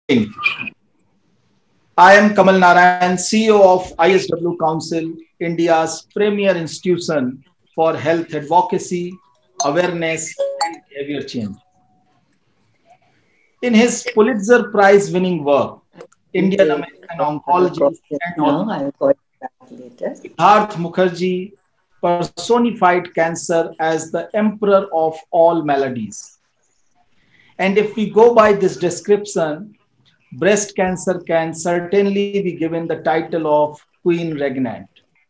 I am Kamal Narayan, CEO of ISW Council, India's premier institution for health advocacy, awareness, and behavior change. In his Pulitzer Prize winning work, Indian Detail American of our oncologist process and now. author I will call it back later. Siddharth Mukherjee personified cancer as the emperor of all maladies. And if we go by this description, breast cancer can certainly be given the title of Queen Regnant.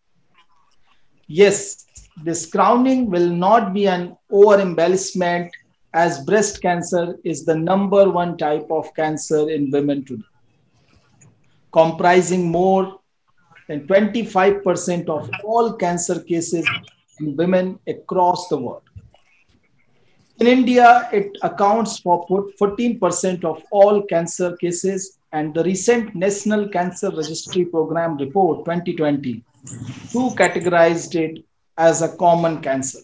Yes, this crowning will not be an over embellishment as breast cancer is the number one type of cancer in women today, comprising more than 25% of all cancer cases in women across the world. In India, it accounts for 14% of all cancer cases, and the recent National Cancer Registry Program report 2020 too categorized it as a common cancer.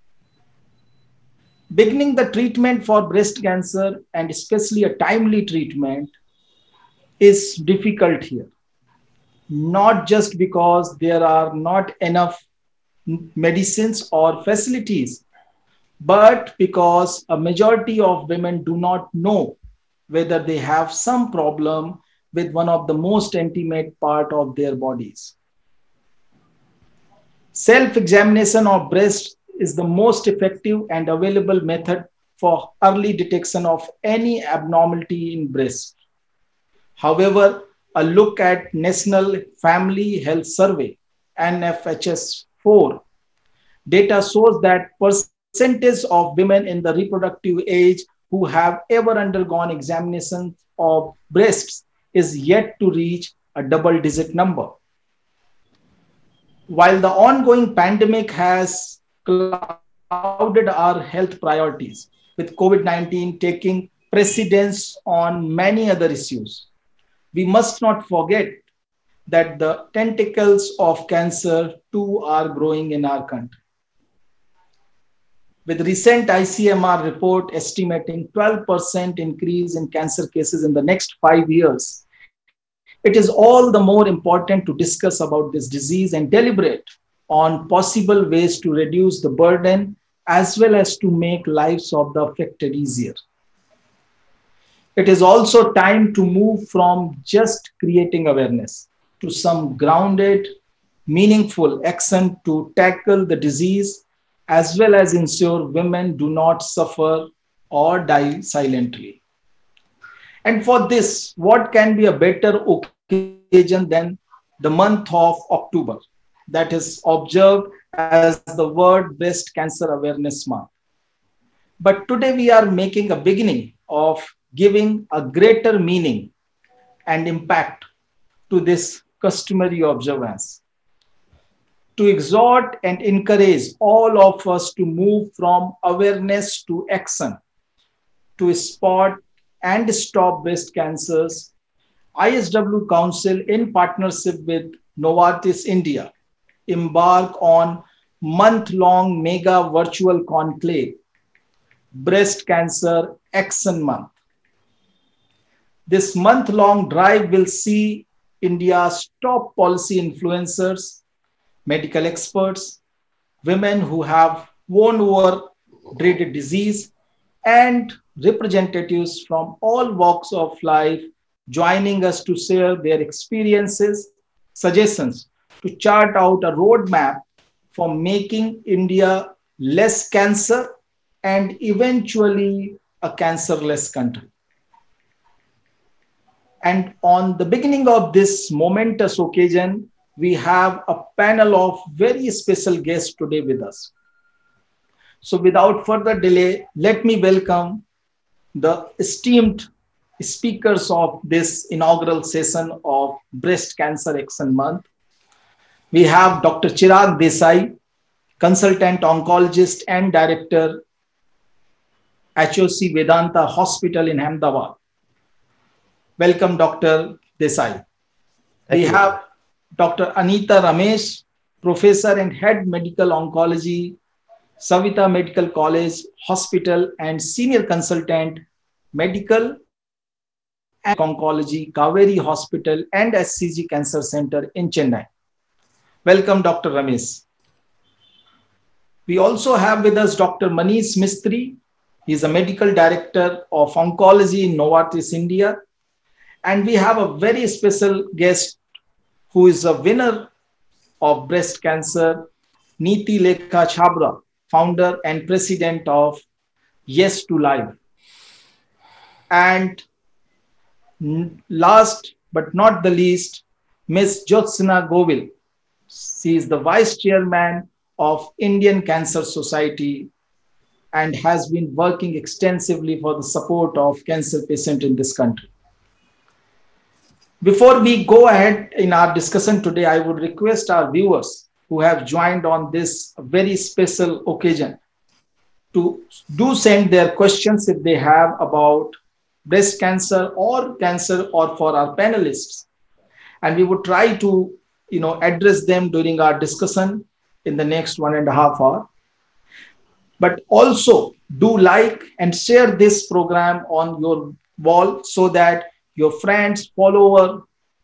Beginning the treatment for breast cancer, and especially a timely treatment, is difficult here. Not just because there are not enough medicines or facilities, but because a majority of women do not know whether they have some problem with one of the most intimate part of their bodies. Self-examination of breast is the most effective and available method for early detection of any abnormality in breast. However, a look at National Family Health Survey NFHS 4 data shows that percentage of women in the reproductive age who have ever undergone examination of breasts is yet to reach a double digit number. While the ongoing pandemic has clouded our health priorities, with COVID 19 taking precedence on many other issues, we must not forget that the tentacles of cancer too are growing in our country. With recent ICMR report estimating 12% increase in cancer cases in the next 5 years, it is all the more important to discuss about this disease and deliberate on possible ways to reduce the burden as well as to make lives of the affected easier. It is also time to move from just creating awareness to some grounded, meaningful action to tackle the disease as well as ensure women do not suffer or die silently. And for this, what can be a better occasion than the month of October, that is observed as the World Breast Cancer Awareness Month? But today we are making a beginning of giving a greater meaning and impact to this customary observance, to exhort and encourage all of us to move from awareness to action, to spot and stop breast cancers. ISW Council, in partnership with Novartis India, embark on month-long mega virtual conclave, Breast Cancer Action Month. This month-long drive will see India's top policy influencers, medical experts, women who have won over dreaded disease, and representatives from all walks of life joining us to share their experiences, suggestions to chart out a roadmap for making India less cancer and eventually a cancerless country. And on the beginning of this momentous occasion, we have a panel of very special guests today with us. So without further delay, let me welcome the esteemed speakers of this inaugural session of Breast Cancer Action Month. We have Dr. Chirag Desai, consultant oncologist and director, HOC Vedanta Hospital in Ahmedabad. Welcome, Dr. Desai. We have Dr. Anita Ramesh, professor and head medical oncology, Savita Medical College Hospital, and senior consultant, medical and Oncology, Kaveri Hospital and SCG Cancer Center in Chennai. Welcome, Dr. Ramesh. We also have with us Dr. Manish Mistry. He is a medical director of oncology in Novartis, India. And we have a very special guest who is a winner of breast cancer, Neeti Lekha Chhabra, founder and president of Yes to Life. And last but not the least, Ms. Jyotsna Govil. She is the vice chairman of Indian Cancer Society and has been working extensively for the support of cancer patients in this country. Before we go ahead in our discussion today, I would request our viewers who have joined on this very special occasion to do send their questions if they have about breast cancer or for our panelists. And we would try to address them during our discussion in the next 1.5 hours. But also do like and share this program on your wall so that your friends, followers,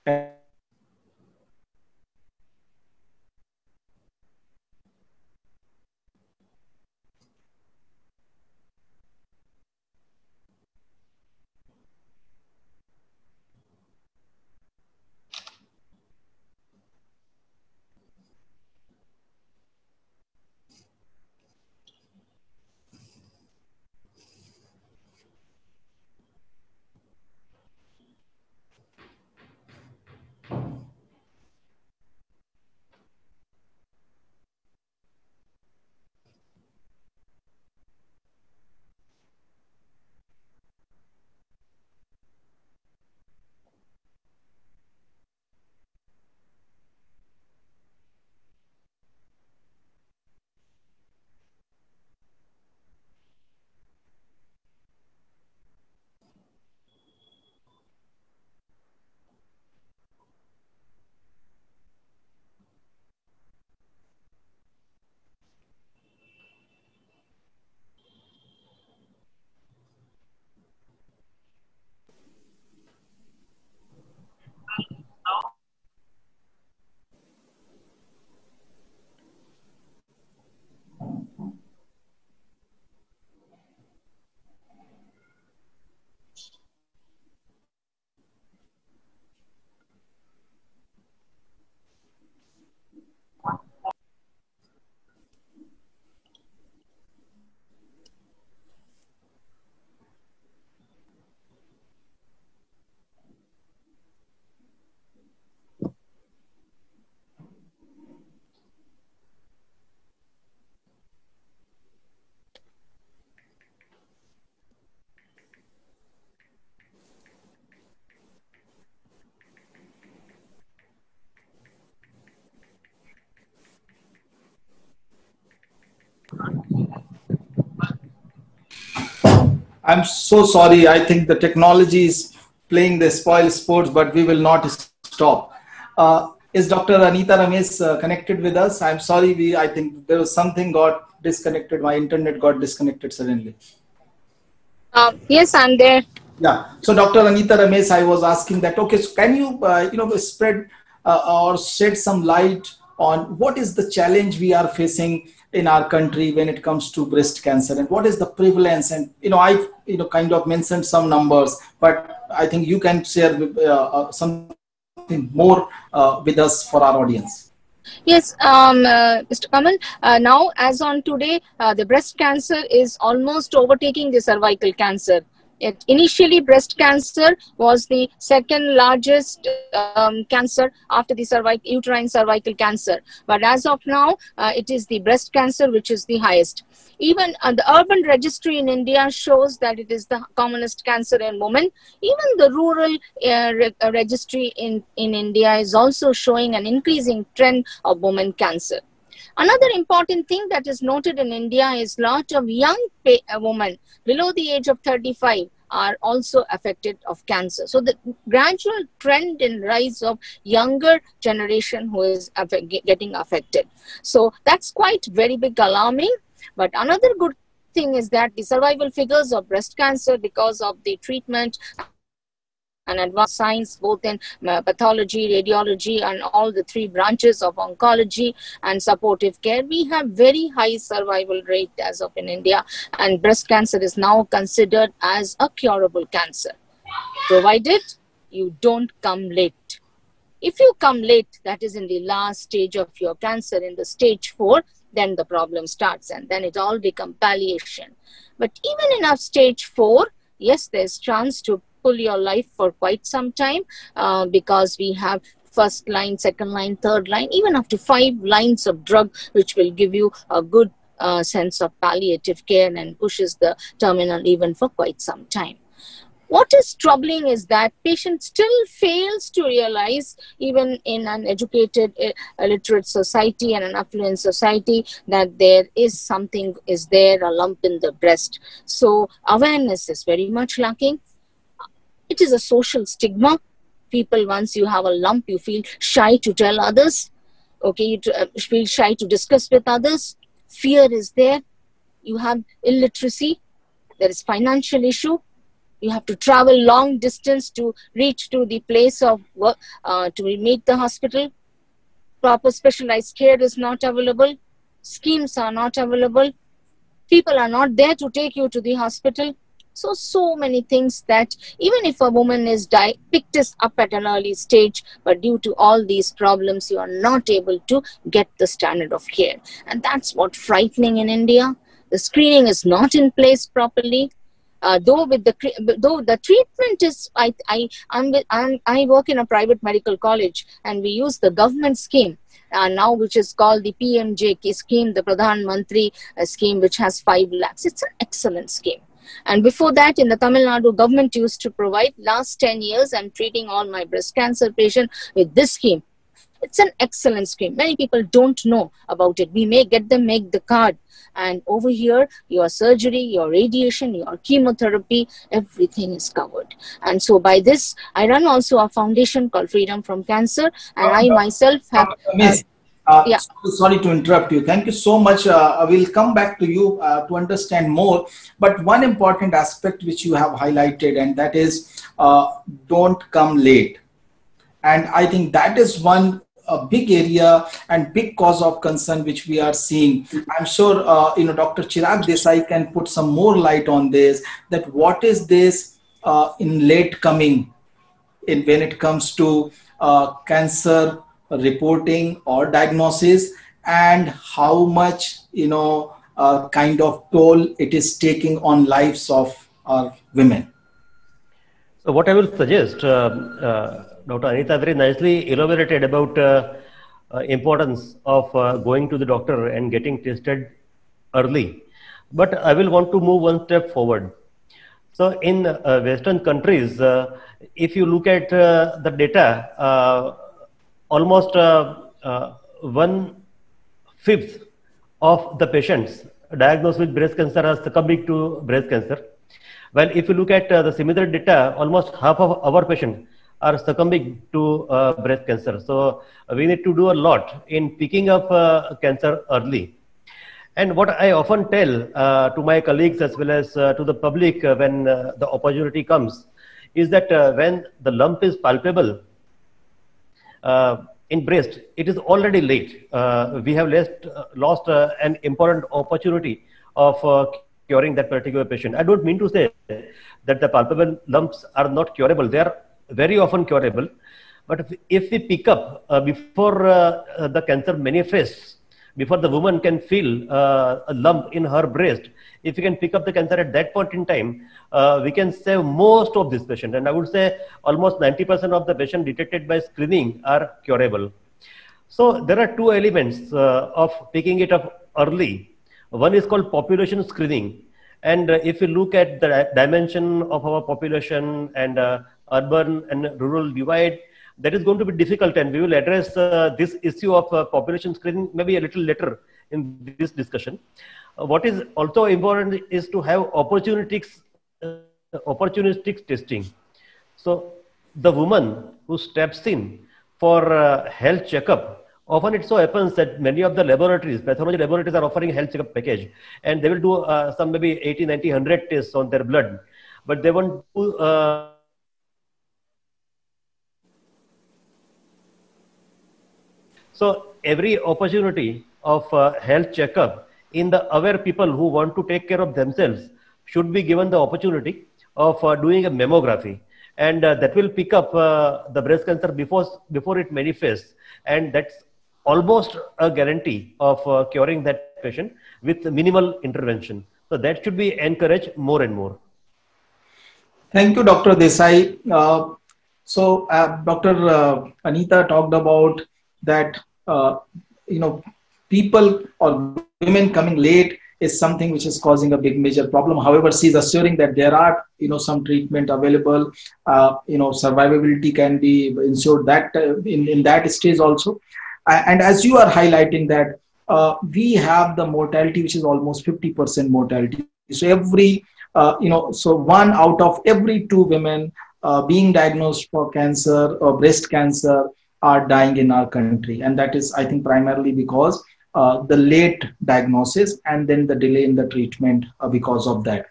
I'm so sorry. I think the technology is playing the spoil sports, but we will not stop. Is Dr. Anita Ramesh connected with us? I'm sorry. I think there was something got disconnected. My internet got disconnected suddenly. Yes, I'm there. Yeah. So, Dr. Anita Ramesh, I was asking that. Okay, so can you spread or shed some light on what is the challenge we are facing in our country when it comes to breast cancer, and what is the prevalence? And I kind of mentioned some numbers, but I think you can share something more with us for our audience. Yes, Mr. Kamal, now as on today, the breast cancer is almost overtaking the cervical cancer. Initially, breast cancer was the second largest cancer after the uterine cervical cancer. But as of now, it is the breast cancer which is the highest. Even the urban registry in India shows that it is the commonest cancer in women. Even the rural registry in India is also showing an increasing trend of women cancer. Another important thing that is noted in India is lot of young women below the age of 35 are also affected of cancer. So the gradual trend in rise of younger generation who is getting affected. So that's quite very big alarming. But another good thing is that the survival figures of breast cancer because of the treatment and advanced science, both in pathology, radiology, and all the three branches of oncology and supportive care. We have very high survival rate as of in India, and breast cancer is now considered as a curable cancer, provided you don't come late. If you come late, that is in the last stage of your cancer, in the stage 4, then the problem starts, and then it all becomes palliation. But even in our stage 4, yes, there's chance to pull your life for quite some time, because we have first line, second line, third line, even up to 5 lines of drug, which will give you a good sense of palliative care and pushes the terminal even for quite some time. What is troubling is that patient still fails to realize, even in an educated, literate society and an affluent society, that there is something, is there a lump in the breast. So awareness is very much lacking. It is a social stigma. People, once you have a lump, you feel shy to tell others. Okay, you feel shy to discuss with others. Fear is there. You have illiteracy. There is financial issue. You have to travel long distance to reach to the place of work, to meet the hospital. Proper specialized care is not available. Schemes are not available. People are not there to take you to the hospital. So many things that even if a woman is picked us up at an early stage, but due to all these problems, you are not able to get the standard of care. And that's what's frightening in India. The screening is not in place properly. Though the treatment is, I work in a private medical college, and we use the government scheme now, which is called the PMJ scheme, the Pradhan Mantri scheme, which has 5 lakhs. It's an excellent scheme. And before that, in the Tamil Nadu, government used to provide. Last 10 years, I'm treating all my breast cancer patients with this scheme. It's an excellent scheme. Many people don't know about it. We may get them make the card. And over here, your surgery, your radiation, your chemotherapy, everything is covered. And so by this, I run also a foundation called Freedom from Cancer. And I myself have... yeah. Sorry to interrupt you. Thank you so much. I will come back to you to understand more. But one important aspect which you have highlighted, and that is don't come late. And I think that is one big area and big cause of concern which we are seeing. I'm sure Dr. Chirag Desai can put some more light on this, that what is this in late coming when it comes to cancer reporting or diagnosis, and how much kind of toll it is taking on lives of women. So what I will suggest, Dr. Anita very nicely elaborated about importance of going to the doctor and getting tested early. But I will want to move one step forward. So in Western countries, if you look at the data, almost 1/5 of the patients diagnosed with breast cancer are succumbing to breast cancer. Well, if you look at the similar data, almost half of our patients are succumbing to breast cancer. So we need to do a lot in picking up cancer early. And what I often tell to my colleagues as well as to the public when the opportunity comes is that when the lump is palpable in breast, it is already late. We have lost an important opportunity of curing that particular patient. I don't mean to say that the palpable lumps are not curable. They are very often curable. But if we pick up before the cancer manifests, before the woman can feel a lump in her breast, if we can pick up the cancer at that point in time, we can save most of this patient. And I would say almost 90% of the patient detected by screening are curable. So there are two elements of picking it up early. One is called population screening. And if you look at the dimension of our population and urban and rural divide, that is going to be difficult, and we will address this issue of population screening maybe a little later in this discussion. What is also important is to have opportunistic testing. So the woman who steps in for health checkup, often it so happens that many of the laboratories, pathology laboratories, are offering health checkup package, and they will do some maybe 80, 90, 100 tests on their blood, but they won't do So every opportunity of health checkup in the aware people who want to take care of themselves should be given the opportunity of doing a mammography, and that will pick up the breast cancer before it manifests, and that's almost a guarantee of curing that patient with minimal intervention. So that should be encouraged more and more. Thank you, Dr. Desai. Dr. Anita talked about that, people or women coming late is something which is causing a big major problem. However, she's assuring that there are, some treatment available, survivability can be ensured that in that stage also. And as you are highlighting that, we have the mortality, which is almost 50% mortality. So so 1 out of every 2 women being diagnosed for cancer or breast cancer are dying in our country. And that is, I think, primarily because the late diagnosis and then the delay in the treatment because of that.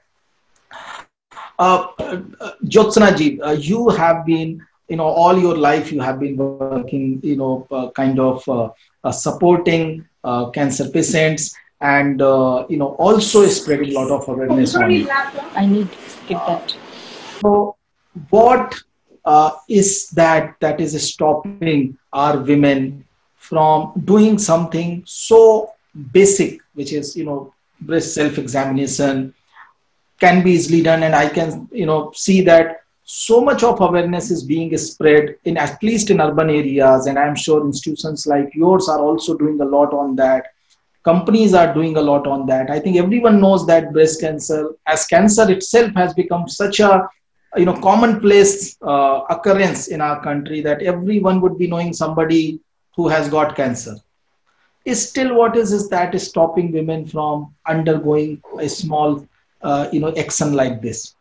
Jyotsna ji, you have been, all your life you have been working, supporting cancer patients and, also spreading a lot of awareness on it. I need to skip that. So what is that is stopping our women from doing something so basic, which is, breast self-examination can be easily done. And I can, see that so much of awareness is being spread in, at least in urban areas. And I'm sure institutions like yours are also doing a lot on that. Companies are doing a lot on that. I think everyone knows that breast cancer as cancer itself has become such a, commonplace occurrence in our country that everyone would be knowing somebody who has got cancer. Is still what is that is stopping women from undergoing a small, action like this?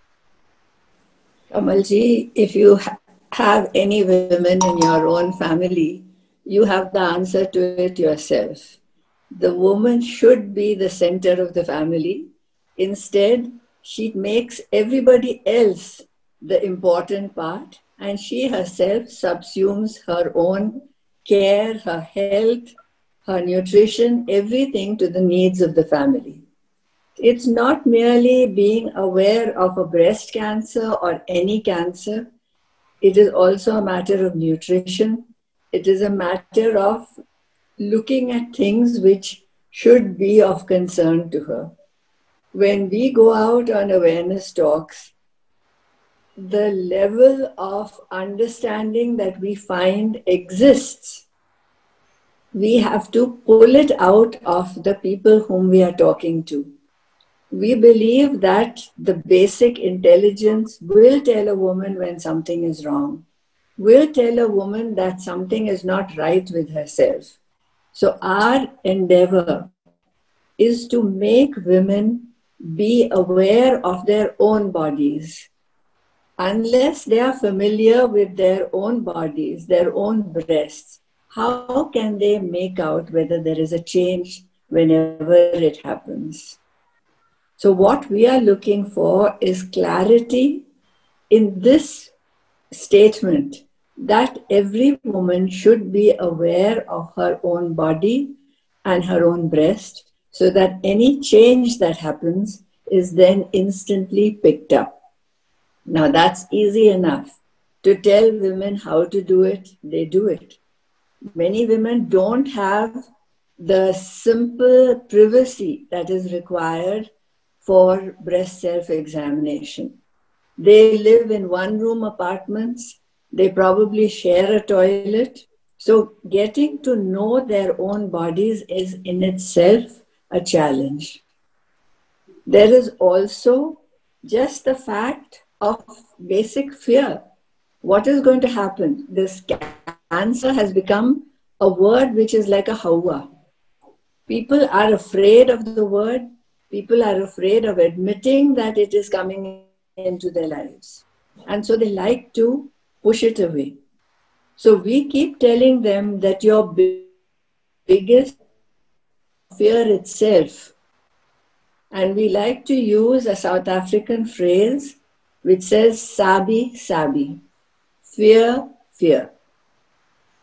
Kamalji, if you have any women in your own family, you have the answer to it yourself. The woman should be the center of the family. Instead, she makes everybody else the important part, and she herself subsumes her own care, her health, her nutrition, everything to the needs of the family. It's not merely being aware of a breast cancer or any cancer. It is also a matter of nutrition. It is a matter of looking at things which should be of concern to her. When we go out on awareness talks, the level of understanding that we find exists, we have to pull it out of the people whom we are talking to. We believe that the basic intelligence will tell a woman when something is wrong, will tell a woman that something is not right with herself. So our endeavor is to make women be aware of their own bodies. Unless they are familiar with their own bodies, their own breasts, how can they make out whether there is a change whenever it happens? So what we are looking for is clarity in this statement that every woman should be aware of her own body and her own breast, so that any change that happens is then instantly picked up. Now that's easy enough. To tell women how to do it, they do it. Many women don't have the simple privacy that is required for breast self-examination. They live in one-room apartments. They probably share a toilet. So getting to know their own bodies is in itself a challenge. There is also just the fact of basic fear. What is going to happen? This cancer has become a word which is like a hawa. People are afraid of the word. People are afraid of admitting that it is coming into their lives. And so they like to push it away. So we keep telling them that your biggest fear itself. And we like to use a South African phrase which says, sabi, sabi. Fear, fear.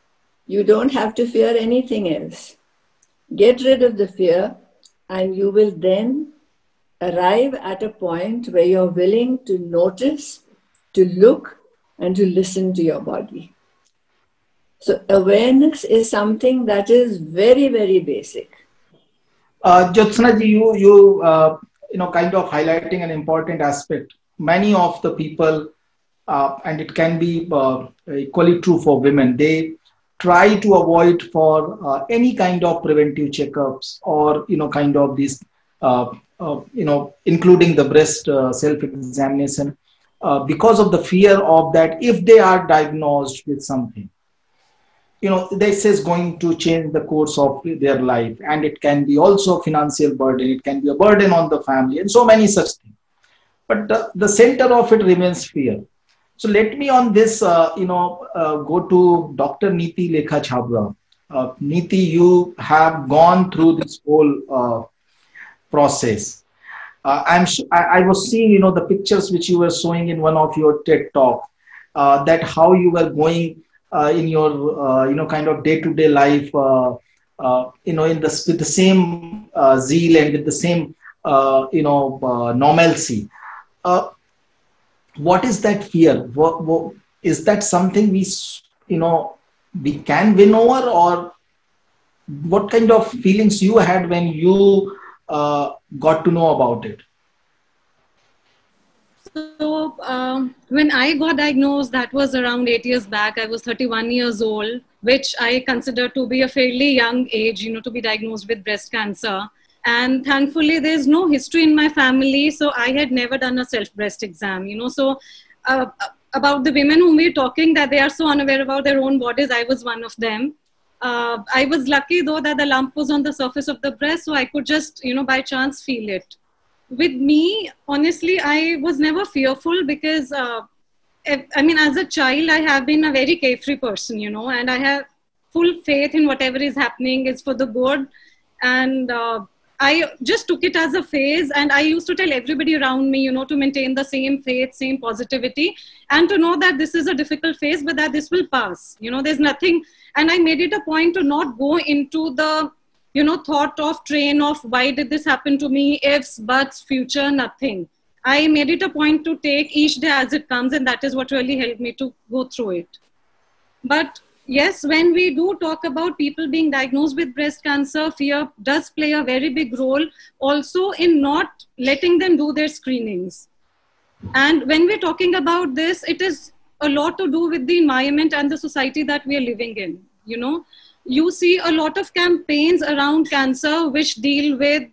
You don't have to fear anything else. Get rid of the fear, and you will then arrive at a point where you're willing to notice, to look, and to listen to your body. So awareness is something that is very, very basic. Jyotsna ji, you kind of highlighting an important aspect. Many of the people, and it can be equally true for women, they try to avoid for any kind of preventive checkups or kind of these including the breast self-examination because of the fear of that if they are diagnosed with something, this is going to change the course of their life, and it can be also a financial burden, it can be a burden on the family, and so many such things. But the center of it remains fear. So let me on this, go to Dr. Neeti Lekha Chhabra. Neeti, you have gone through this whole process. I was seeing, the pictures which you were showing in one of your TED talk, that how you were going in your, kind of day-to-day life, with the same zeal and with the same, normalcy. What is that fear? Is that something we can win over, or what kind of feelings you had when you got to know about it? So when I got diagnosed, that was around 8 years back. I was 31 years old, which I consider to be a fairly young age, to be diagnosed with breast cancer. And thankfully, there's no history in my family, so I had never done a self-breast exam, So about the women whom we're talking, that they are so unaware about their own bodies, I was one of them. I was lucky, though, that the lump was on the surface of the breast, so I could just, by chance feel it. With me, honestly, I was never fearful because, as a child, I have been a very carefree person, and I have full faith in whatever is happening is for the good. And I just took it as a phase, and I used to tell everybody around me, to maintain the same faith, same positivity, and to know that this is a difficult phase, but that this will pass. There's nothing, and I made it a point to not go into the, thought of train of why did this happen to me, ifs, buts, future, nothing. I made it a point to take each day as it comes, and that is what really helped me to go through it. But yes, when we do talk about people being diagnosed with breast cancer, fear does play a very big role also in not letting them do their screenings. And when we're talking about this, it is a lot to do with the environment and the society that we are living in. You see a lot of campaigns around cancer which deal with,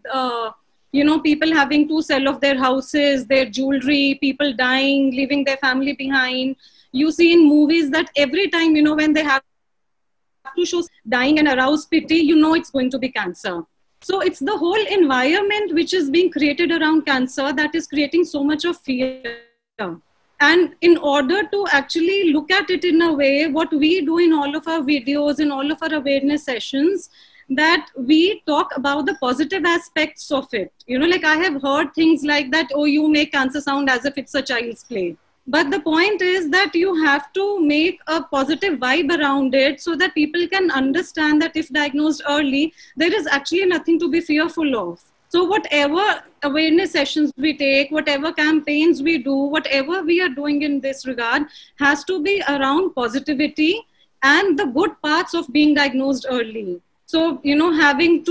people having to sell off their houses, their jewelry, people dying, leaving their family behind. You see in movies that every time, when they have to show dying and arouse pity, it's going to be cancer. So it's the whole environment which is being created around cancer that is creating so much of fear. And in order to actually look at it in a way, what we do in all of our videos, in all of our awareness sessions, that we talk about the positive aspects of it. Like I have heard things like that, oh, you make cancer sound as if it's a child's play. But the point is that you have to make a positive vibe around it so that people can understand that if diagnosed early, there is actually nothing to be fearful of. So whatever awareness sessions we take, whatever campaigns we do, whatever we are doing in this regard has to be around positivity and the good parts of being diagnosed early. So, having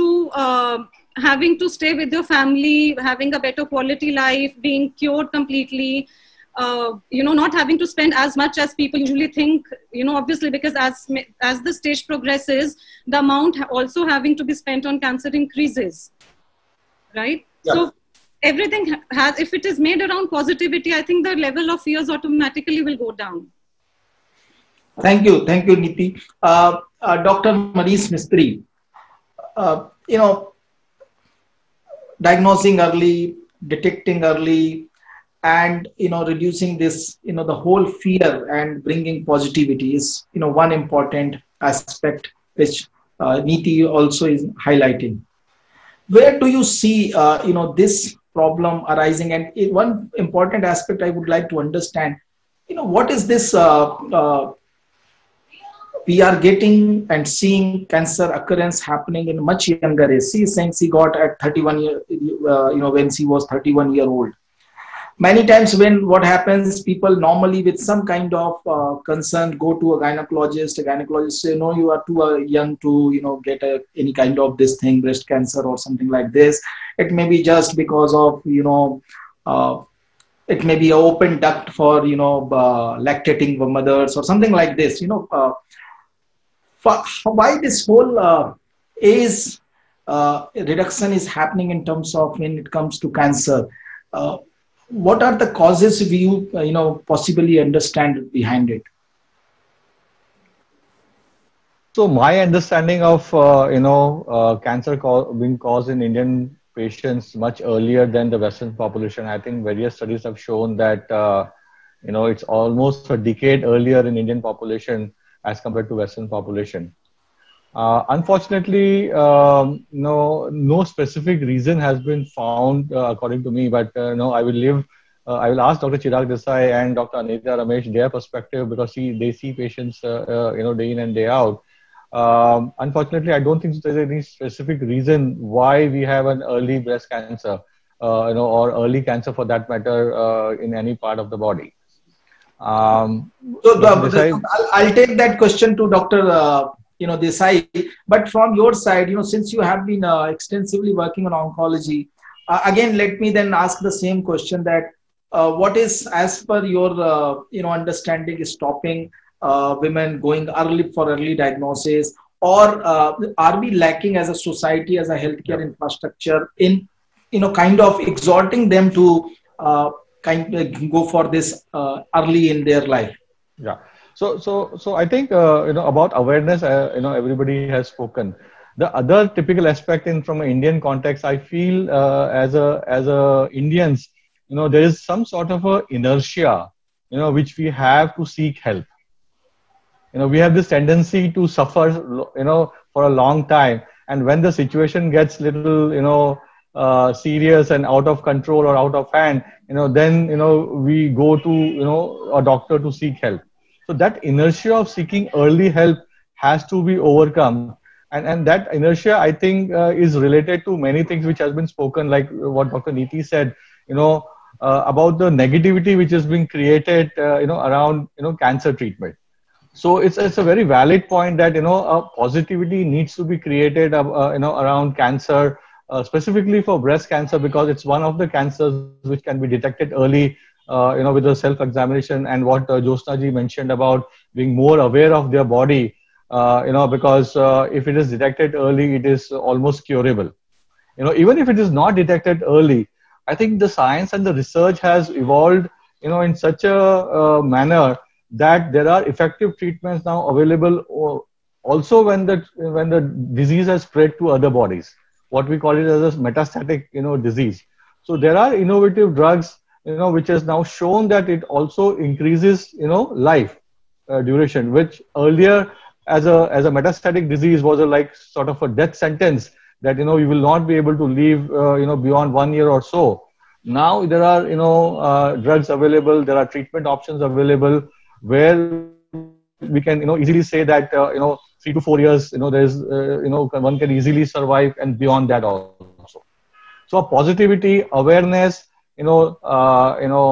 to stay with your family, having a better quality life, being cured completely, not having to spend as much as people usually think, obviously, because as the stage progresses, the amount also having to be spent on cancer increases, right? Yeah. So everything has, if it is made around positivity, I think the level of fears automatically will go down. Thank you, Neeti. Dr. Manish Mistry, diagnosing early, detecting early, and reducing this, the whole fear and bringing positivity is one important aspect which Neeti also is highlighting. Where do you see this problem arising? And one important aspect I would like to understand, what is this we are getting and seeing cancer occurrence happening in much younger age. She is saying she got at 31 year, when she was 31-year-old. Many times when what happens, people normally with some kind of concern go to a gynecologist. A gynecologist say, no, you are too young to, get any kind of this thing, breast cancer or something like this. It may be just because of, it may be an open duct for, lactating mothers or something like this, why this whole age reduction is happening in terms of when it comes to cancer. What are the causes you possibly understand behind it? So my understanding of cancer being caused in Indian patients much earlier than the Western population. I think various studies have shown that it's almost a decade earlier in Indian population as compared to Western population. Unfortunately, no specific reason has been found according to me, but I will ask Dr. Chirag Desai and Dr. Anita Ramesh their perspective, because they see patients day in and day out. Unfortunately, I don't think there's any specific reason why we have an early breast cancer, or early cancer for that matter, in any part of the body. I'll take that question to Dr. Desai. But from your side, since you have been extensively working on oncology, again, let me then ask the same question that what is, as per your understanding, is stopping women going early for early diagnosis, or are we lacking as a society, as a healthcare infrastructure in kind of exhorting them to go for this early in their life? Yeah. So I think about awareness. Everybody has spoken. The other typical aspect from an Indian context, I feel as a Indians, there is some sort of a inertia, which we have to seek help. We have this tendency to suffer, for a long time, and when the situation gets little, serious and out of control or out of hand, then we go to a doctor to seek help. So that inertia of seeking early help has to be overcome, and that inertia, I think, is related to many things which has been spoken, like what Dr. Niti said, about the negativity which is being created, around cancer treatment. So it's a very valid point that a positivity needs to be created around cancer, specifically for breast cancer, because it's one of the cancers which can be detected early, with the self-examination, and what Josna ji mentioned about being more aware of their body, because if it is detected early, it is almost curable. Even if it is not detected early, I think the science and the research has evolved, in such a manner that there are effective treatments now available, also when the disease has spread to other bodies. What we call it as a metastatic, disease. So there are innovative drugs, which has now shown that it also increases, life duration, which earlier as a metastatic disease was like sort of a death sentence, that, you will not be able to live, beyond 1 year or so. Now there are, drugs available, there are treatment options available, where we can, easily say that, 3 to 4 years, there's, one can easily survive, and beyond that also. So positivity, awareness, inertia,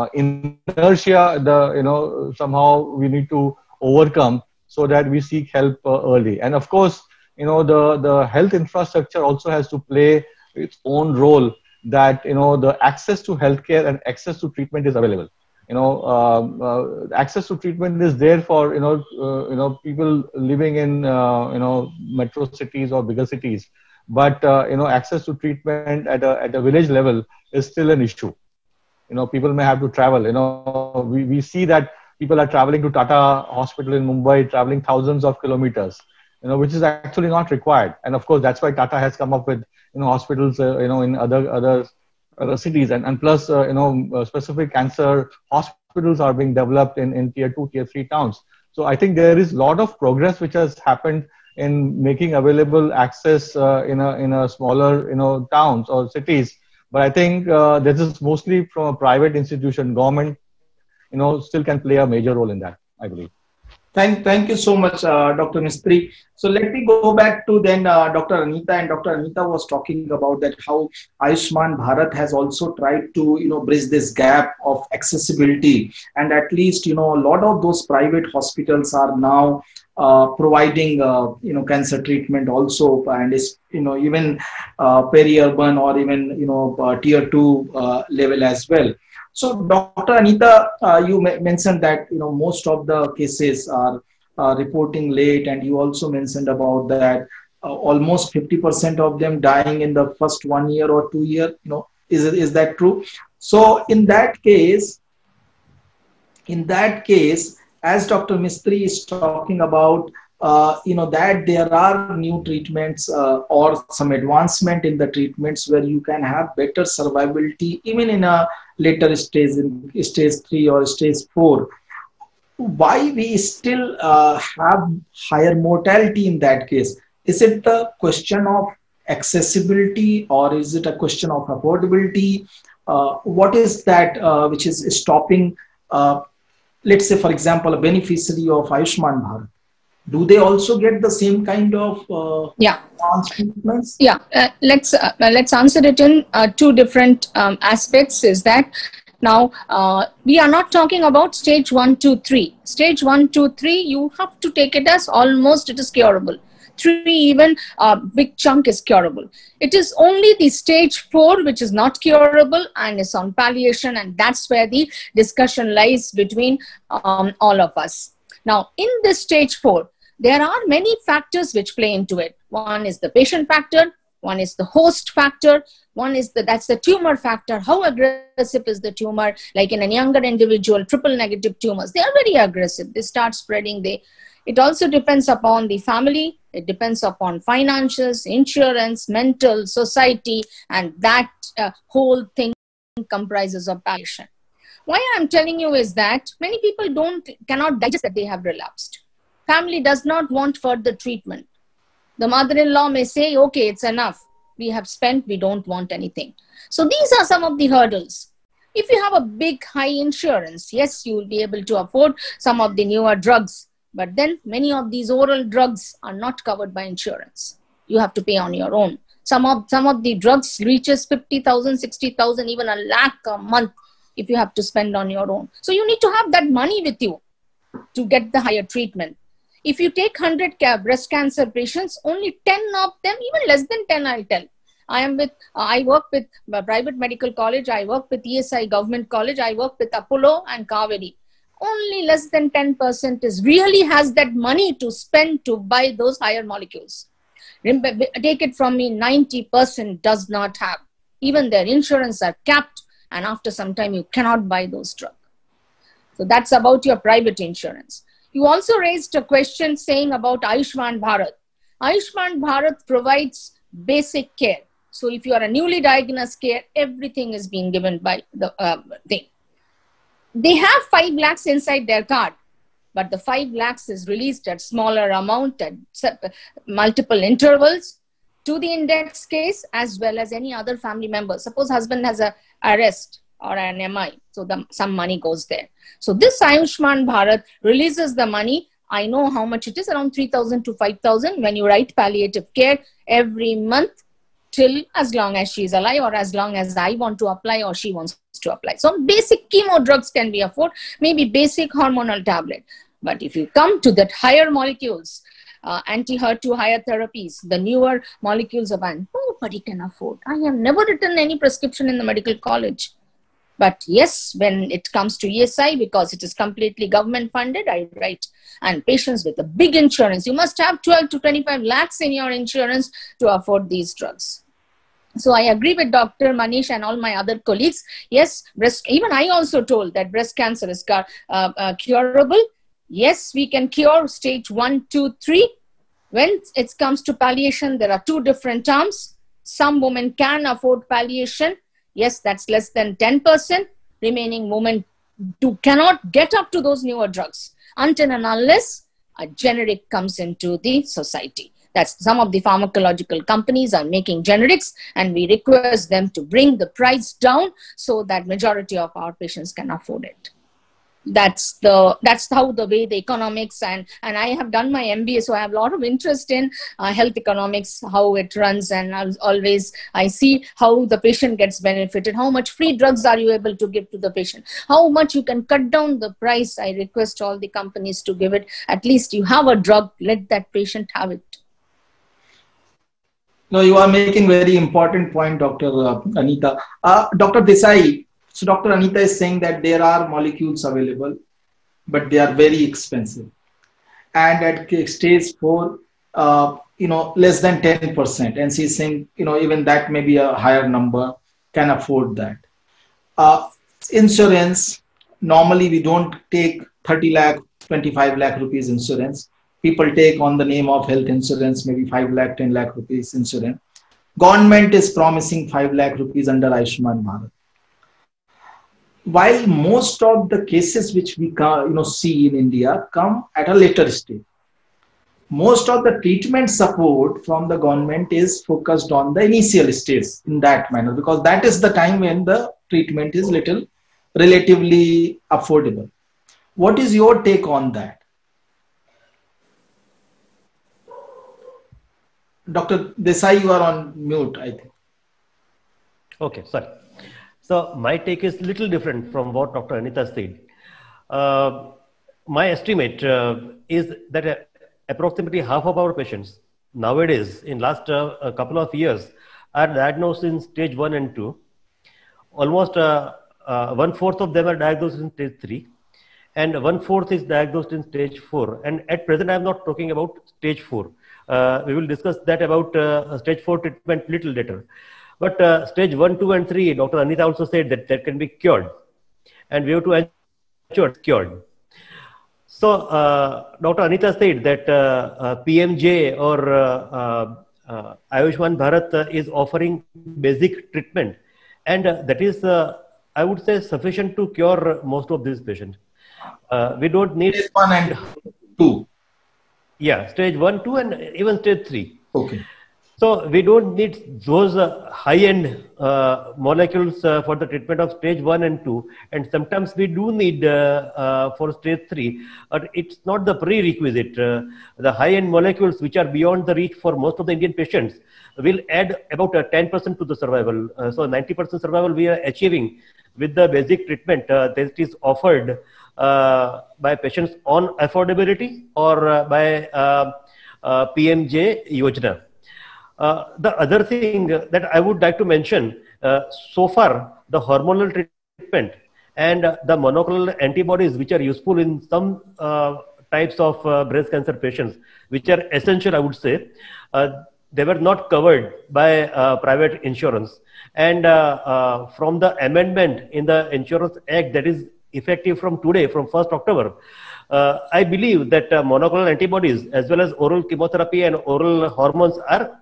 somehow we need to overcome, so that we seek help early. And of course, the health infrastructure also has to play its own role, that, the access to healthcare and access to treatment is available. Access to treatment is there for, people living in, metro cities or bigger cities. But, access to treatment at a village level is still an issue. People may have to travel. We see that people are traveling to Tata Hospital in Mumbai, traveling thousands of kilometers, which is actually not required. And of course, that's why Tata has come up with, hospitals, in other cities, and plus, specific cancer hospitals are being developed in tier 2, tier 3 towns. So I think there is a lot of progress which has happened in making available access in a smaller, towns or cities. But I think this is mostly from a private institution. Government, still can play a major role in that, I believe. Thank you so much, Dr. Mistry. So let me go back to then Dr. Anita, and Dr. Anita was talking about that how Ayushman Bharat has also tried to bridge this gap of accessibility, and at least a lot of those private hospitals are now providing cancer treatment also, and is even peri-urban or even tier 2 level as well. So, Dr. Anita, you mentioned that most of the cases are reporting late, and you also mentioned about that almost 50% of them dying in the first 1 year or 2 year. Is that true? So, in that case, as Dr. Mistry is talking about, that there are new treatments or some advancement in the treatments where you can have better survivability even in a later stage, in stage 3 or stage 4. Why we still have higher mortality in that case? Is it the question of accessibility, or is it a question of affordability? What is that which is stopping, let's say, for example, a beneficiary of Ayushman Bharat? Do they also get the same kind of treatments? Yeah, let's answer it in two different aspects. Is that now we are not talking about stage 1, 2, 3. Stage 1, 2, 3, you have to take it as almost it is curable. 3, even a big chunk is curable. It is only the stage 4 which is not curable and is on palliation, and that's where the discussion lies between all of us. Now, in this stage 4, there are many factors which play into it. One is the patient factor, one is the host factor, one is that's the tumor factor. How aggressive is the tumor? Like in a younger individual, triple negative tumors, they are very aggressive. They start spreading. It also depends upon the family. It depends upon finances, insurance, mental, society, and that whole thing comprises of palliation. Why I'm telling you is that many people cannot digest that they have relapsed. Family does not want further treatment. The mother-in-law may say, okay, it's enough. We have spent, we don't want anything. So these are some of the hurdles. If you have a big, high insurance, yes, you will be able to afford some of the newer drugs. But then many of these oral drugs are not covered by insurance. You have to pay on your own. Some of the drugs reaches 50,000, 60,000, even a lakh a month if you have to spend on your own. So you need to have that money with you to get the higher treatment. If you take 100 breast cancer patients, only 10 of them, even less than 10, I'll tell. I work with a private medical college. I work with ESI government college. I work with Apollo and Kaveri. Only less than 10% really has that money to spend to buy those higher molecules. Remember, take it from me, 90% does not have. Even their insurance are capped, and after some time, you cannot buy those drugs. So that's about your private insurance. You also raised a question saying about Ayushman Bharat. Ayushman Bharat provides basic care. So if you are a newly diagnosed care, everything is being given by the thing. They have 5 lakhs inside their card, but the 5 lakhs is released at smaller amount at multiple intervals to the index case as well as any other family member. Suppose husband has a arrest or an MI, so some money goes there. So this Ayushman Bharat releases the money. I know how much it is, around 3,000 to 5,000 when you write palliative care every month till as long as she is alive or as long as I want to apply or she wants to apply. So basic chemo drugs can be afforded, maybe basic hormonal tablet. But if you come to that higher molecules, anti-HER2 higher therapies, the newer molecules of nobody can afford. I have never written any prescription in the medical college. But yes, when it comes to ESI, because it is completely government funded, I write. And patients with a big insurance, you must have 12 to 25 lakhs in your insurance to afford these drugs. So I agree with Dr. Manish and all my other colleagues. Yes, even I also told that breast cancer is curable. Yes, we can cure stage 1, 2, 3. When it comes to palliation, there are 2 different terms. Some women can afford palliation. Yes, that's less than 10%. Remaining women cannot get up to those newer drugs until and unless a generic comes into the society. That's some of the pharmacological companies are making generics, and we request them to bring the price down so that majority of our patients can afford it. that's how the way the economics, and I have done my MBA, so I have a lot of interest in health economics, how it runs, and I see how the patient gets benefited, how much free drugs are you able to give to the patient, how much you can cut down the price. I request all the companies to give it. At least you have a drug, let that patient have it. No, you are making very important point, Dr. Anita. Dr. Desai, so Dr. Anita is saying that there are molecules available, but they are very expensive. And at stage 4, less than 10%. And she's saying, even that may be a higher number, can afford that. Insurance, normally we don't take 30 lakh, 25 lakh rupees insurance. People take on the name of health insurance, maybe 5 lakh, 10 lakh rupees insurance. Government is promising 5 lakh rupees under Ayushman Bharat. While most of the cases which we see in India come at a later stage, most of the treatment support from the government is focused on the initial stage in that manner, because that is the time when the treatment is relatively affordable. What is your take on that? Dr. Desai, you are on mute, I think. Okay, sorry. So my take is little different from what Dr. Anita said. My estimate is that approximately half of our patients nowadays, in last a couple of years, are diagnosed in stage 1 and 2. Almost 1/4 of them are diagnosed in stage 3, and 1/4 is diagnosed in stage 4. And at present, I am not talking about stage 4. We will discuss that about stage 4 treatment little later. But stage 1, 2, and 3, Dr. Anita also said that can be cured, and we have to ensure it's cured. So Dr. Anita said that PMJ or Ayushman Bharat is offering basic treatment, and that is, I would say, sufficient to cure most of these patients. We don't need stage 1 and 2. Yeah, stage 1, 2, and even stage 3. Okay. So we don't need those high-end molecules for the treatment of stage 1 and 2. And sometimes we do need for stage 3, but it's not the prerequisite. The high-end molecules which are beyond the reach for most of the Indian patients will add about 10% to the survival. So 90% survival we are achieving with the basic treatment that is offered by patients on affordability or by PMJ Yojana. The other thing that I would like to mention, so far the hormonal treatment and the monoclonal antibodies which are useful in some types of breast cancer patients, which are essential, I would say, they were not covered by private insurance. And from the amendment in the Insurance Act that is effective from today, from 1st October, I believe that monoclonal antibodies as well as oral chemotherapy and oral hormones are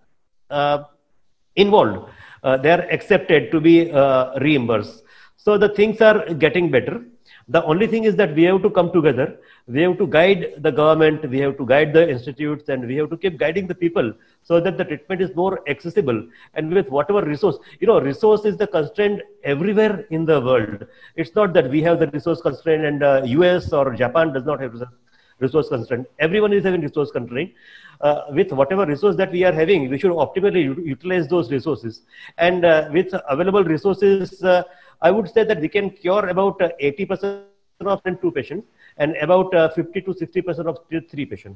involved. They are accepted to be reimbursed. So the things are getting better. The only thing is that we have to come together. We have to guide the government, we have to guide the institutes, and we have to keep guiding the people so that the treatment is more accessible. And with whatever resource, resource is the constraint everywhere in the world. It's not that we have the resource constraint and US or Japan does not have resource constraint. Everyone is having resource constraint. With whatever resource that we are having, we should optimally utilize those resources. And with available resources, I would say that we can cure about 80% of stage 2 patients and about 50 to 60% of stage 3 patients.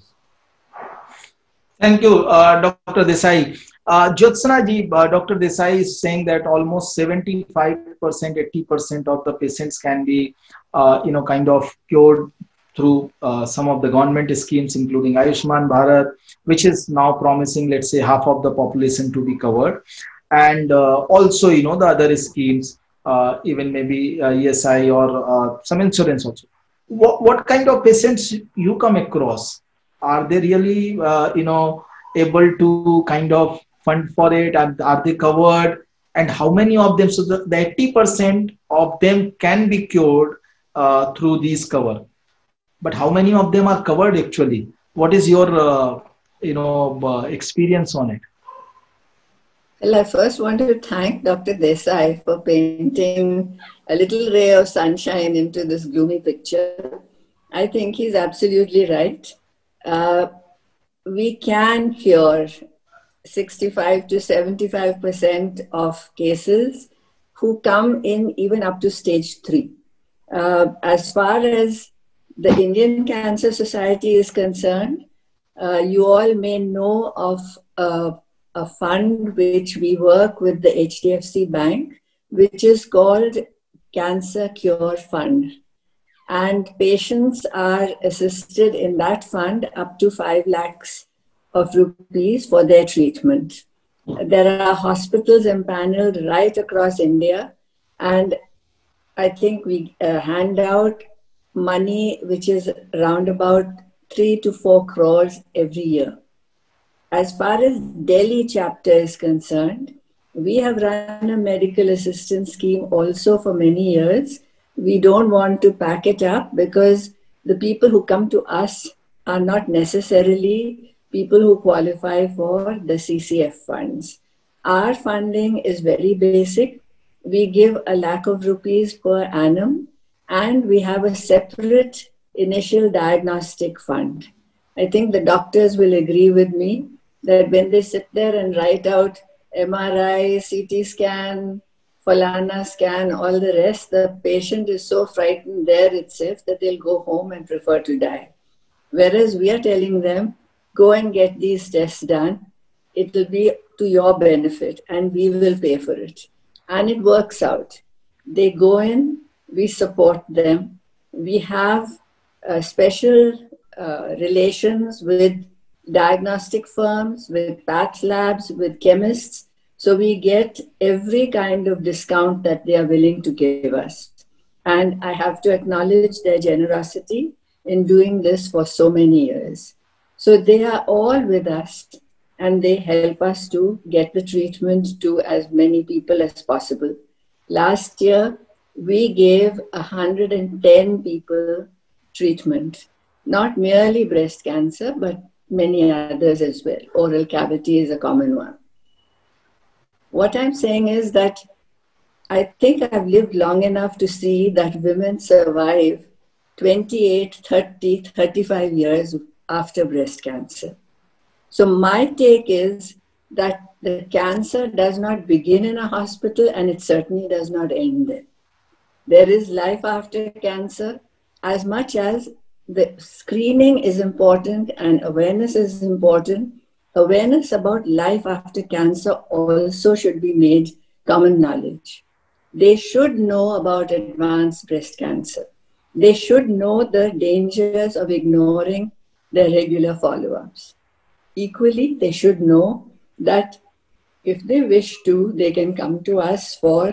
Thank you, Dr. Desai. Jyotsna ji, Dr. Desai is saying that almost 75%, 80% of the patients can be, kind of cured through some of the government schemes, including Ayushman Bharat, which is now promising, let's say, half of the population to be covered. And also, the other schemes, even maybe ESI or some insurance also. What kind of patients you come across? Are they really, able to kind of fund for it? Are they covered? And how many of them? So the 80% of them can be cured through these cover. But how many of them are covered actually? What is your, experience on it? Well, I first want to thank Dr. Desai for painting a little ray of sunshine into this gloomy picture. I think he's absolutely right. We can cure 65 to 75% of cases who come in even up to stage 3. As far as the Indian Cancer Society is concerned, you all may know of a fund which we work with the HDFC Bank, which is called Cancer Cure Fund. And patients are assisted in that fund up to 5 lakhs of rupees for their treatment. There are hospitals empaneled right across India, and I think we hand out money which is around about 3 to 4 crores every year. As far as Delhi chapter is concerned, we have run a medical assistance scheme also for many years. We don't want to pack it up because the people who come to us are not necessarily people who qualify for the CCF funds. Our funding is very basic. We give 1 lakh of rupees per annum, and we have a separate initial diagnostic fund. I think the doctors will agree with me that when they sit there and write out MRI, CT scan, Falana scan, all the rest, the patient is so frightened there itself that they'll go home and prefer to die. Whereas we are telling them, go and get these tests done. It will be to your benefit and we will pay for it. And it works out. They go in, we support them. We have special relations with diagnostic firms, with path labs, with chemists. So we get every kind of discount that they are willing to give us. And I have to acknowledge their generosity in doing this for so many years. So they are all with us and they help us to get the treatment to as many people as possible. Last year, we gave 110 people treatment, not merely breast cancer, but many others as well. Oral cavity is a common one. What I'm saying is that I think I've lived long enough to see that women survive 28, 30, 35 years after breast cancer. So my take is that the cancer does not begin in a hospital and it certainly does not end there. There is life after cancer. As much as the screening is important and awareness is important, awareness about life after cancer also should be made common knowledge. They should know about advanced breast cancer. They should know the dangers of ignoring their regular follow-ups. Equally, they should know that if they wish to, they can come to us for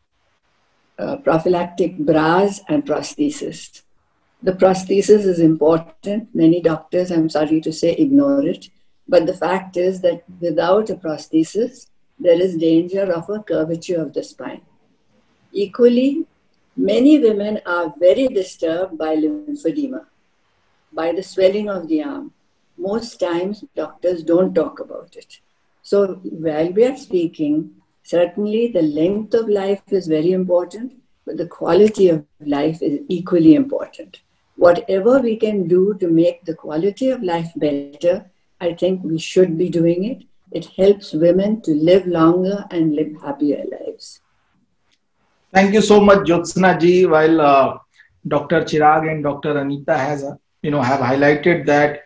prophylactic bras and prosthesis. The prosthesis is important. Many doctors, I'm sorry to say, ignore it. But the fact is that without a prosthesis, there is danger of a curvature of the spine. Equally, many women are very disturbed by lymphedema, by the swelling of the arm. Most times, doctors don't talk about it. So while we are speaking, certainly the length of life is very important, but the quality of life is equally important. Whatever we can do to make the quality of life better, I think we should be doing it. It helps women to live longer and live happier lives. Thank you so much, Jyotsna ji. While Dr. Chirag and Dr. Anita have highlighted that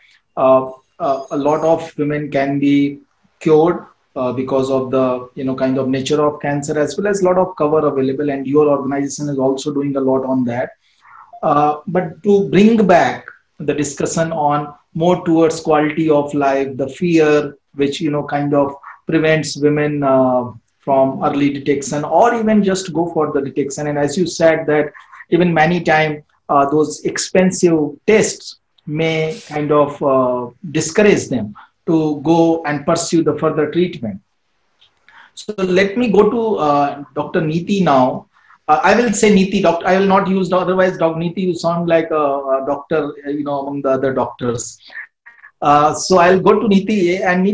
a lot of women can be cured because of the kind of nature of cancer, as well as a lot of cover available, and your organization is also doing a lot on that. But to bring back the discussion on more towards quality of life, the fear which kind of prevents women from early detection, or even just go for the detection. And as you said that even many times those expensive tests may kind of discourage them to go and pursue the further treatment. So let me go to Dr. Neeti now. I will say Neeti, doctor. I will not use, otherwise Dr. Neeti, you sound like a doctor, among the other doctors. So I'll go to Neeti. And Neeti,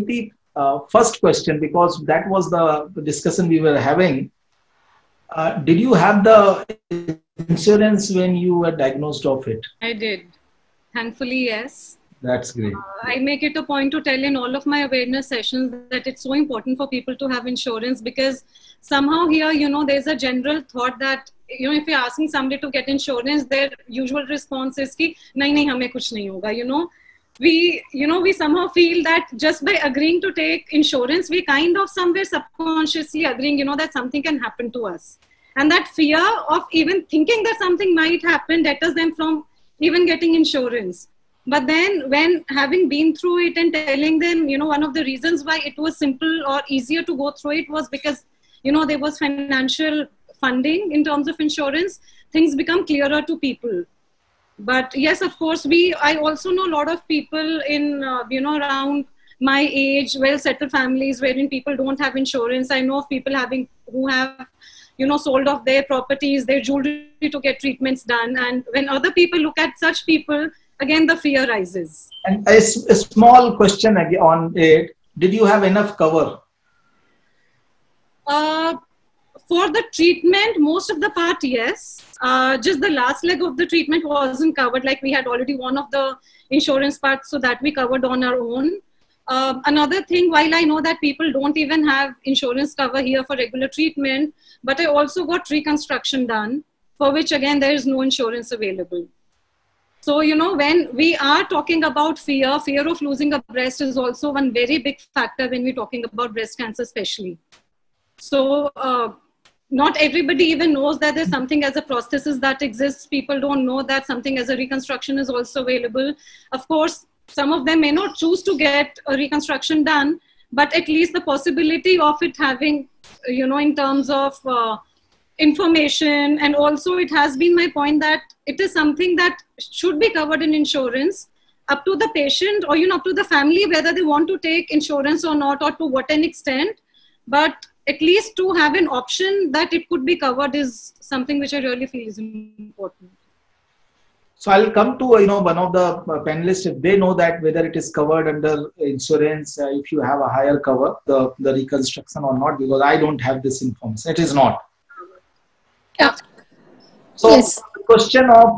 First question, because that was the discussion we were having. Did you have the insurance when you were diagnosed of it? I did. Thankfully, yes. That's great. I make it a point to tell in all of my awareness sessions that it's so important for people to have insurance, because somehow here, there's a general thought that, if you're asking somebody to get insurance, their usual response is ki, nahi, hame kuch nahi hoga, we somehow feel that just by agreeing to take insurance, we kind of somewhere subconsciously agreeing, that something can happen to us. And that fear of even thinking that something might happen deters them from even getting insurance. But then when having been through it and telling them, one of the reasons why it was simple or easier to go through it was because, there was financial funding in terms of insurance, things become clearer to people. But yes, of course, I also know a lot of people in, around my age, well-settled families wherein people don't have insurance. I know of people who have, sold off their properties, their jewelry to get treatments done. And when other people look at such people, again, the fear rises. And a small question on it. Did you have enough cover? For the treatment, most of the part, yes. Just the last leg of the treatment wasn't covered. Like we had already one of the insurance parts, so that we covered on our own. Another thing, while I know that people don't even have insurance cover here for regular treatment, but I also got reconstruction done, for which again, there is no insurance available. So, when we are talking about fear of losing a breast is also one very big factor when we're talking about breast cancer especially. So, not everybody even knows that there's something as a prosthesis that exists. People don't know that something as a reconstruction is also available. Of course, some of them may not choose to get a reconstruction done, but at least the possibility of it having, in terms of information, and also it has been my point that it is something that should be covered in insurance, up to the patient or up to the family whether they want to take insurance or not, or to what an extent. But at least to have an option that it could be covered is something which I really feel is important. So I'll come to one of the panelists, if they know that whether it is covered under insurance, if you have a higher cover, the reconstruction or not, because I don't have this information. It is not. Yeah. So yes. The question of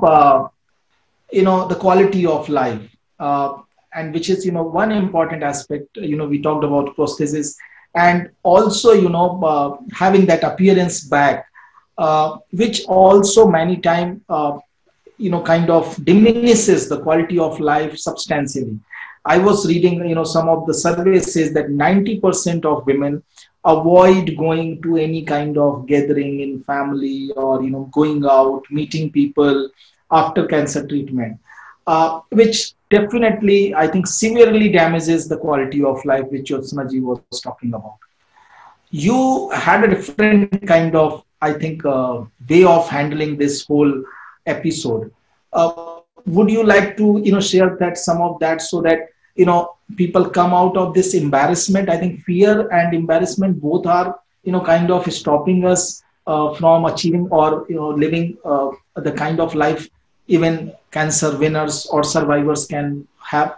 the quality of life, and which is one important aspect. We talked about prosthesis, and also having that appearance back, which also many times kind of diminishes the quality of life substantially. I was reading some of the surveys says that 90% of women avoid going to any kind of gathering in family or going out, meeting people after cancer treatment, which definitely I think severely damages the quality of life, which Jyotsna ji was talking about. You had a different kind of, I think, way of handling this whole episode. Would you like to share that some of that, so that people come out of this embarrassment? I think fear and embarrassment both are kind of stopping us from achieving or living the kind of life even cancer winners or survivors can have.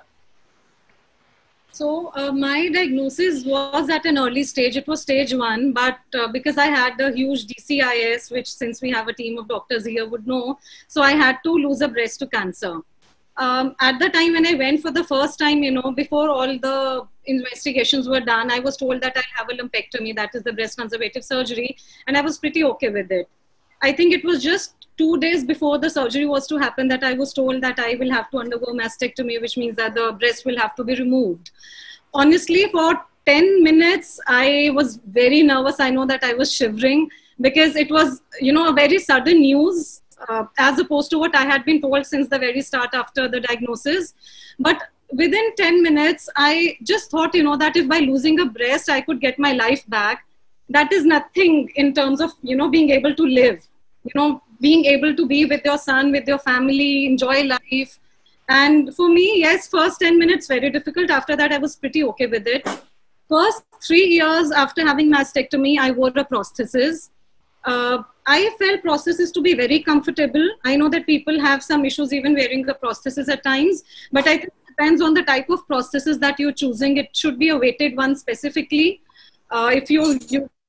So my diagnosis was at an early stage. It was stage 1, but because I had a huge DCIS, which since we have a team of doctors here would know, so I had to lose a breast to cancer. At the time when I went for the first time, before all the investigations were done, I was told that I'll have a lumpectomy, that is the breast conservative surgery, and I was pretty okay with it. I think it was just 2 days before the surgery was to happen that I was told that I will have to undergo mastectomy, which means that the breast will have to be removed. Honestly, for 10 minutes, I was very nervous. I know that I was shivering because it was, a very sudden news as opposed to what I had been told since the very start after the diagnosis. But within 10 minutes, I just thought, that if by losing a breast, I could get my life back, that is nothing in terms of, being able to live, being able to be with your son, with your family, enjoy life. And for me, yes, first 10 minutes, very difficult. After that, I was pretty okay with it. First 3 years after having mastectomy, I wore a prosthesis. I felt prosthesis to be very comfortable. I know that people have some issues even wearing the prosthesis at times, but I think depends on the type of prosthesis that you're choosing. It should be a weighted one specifically. If you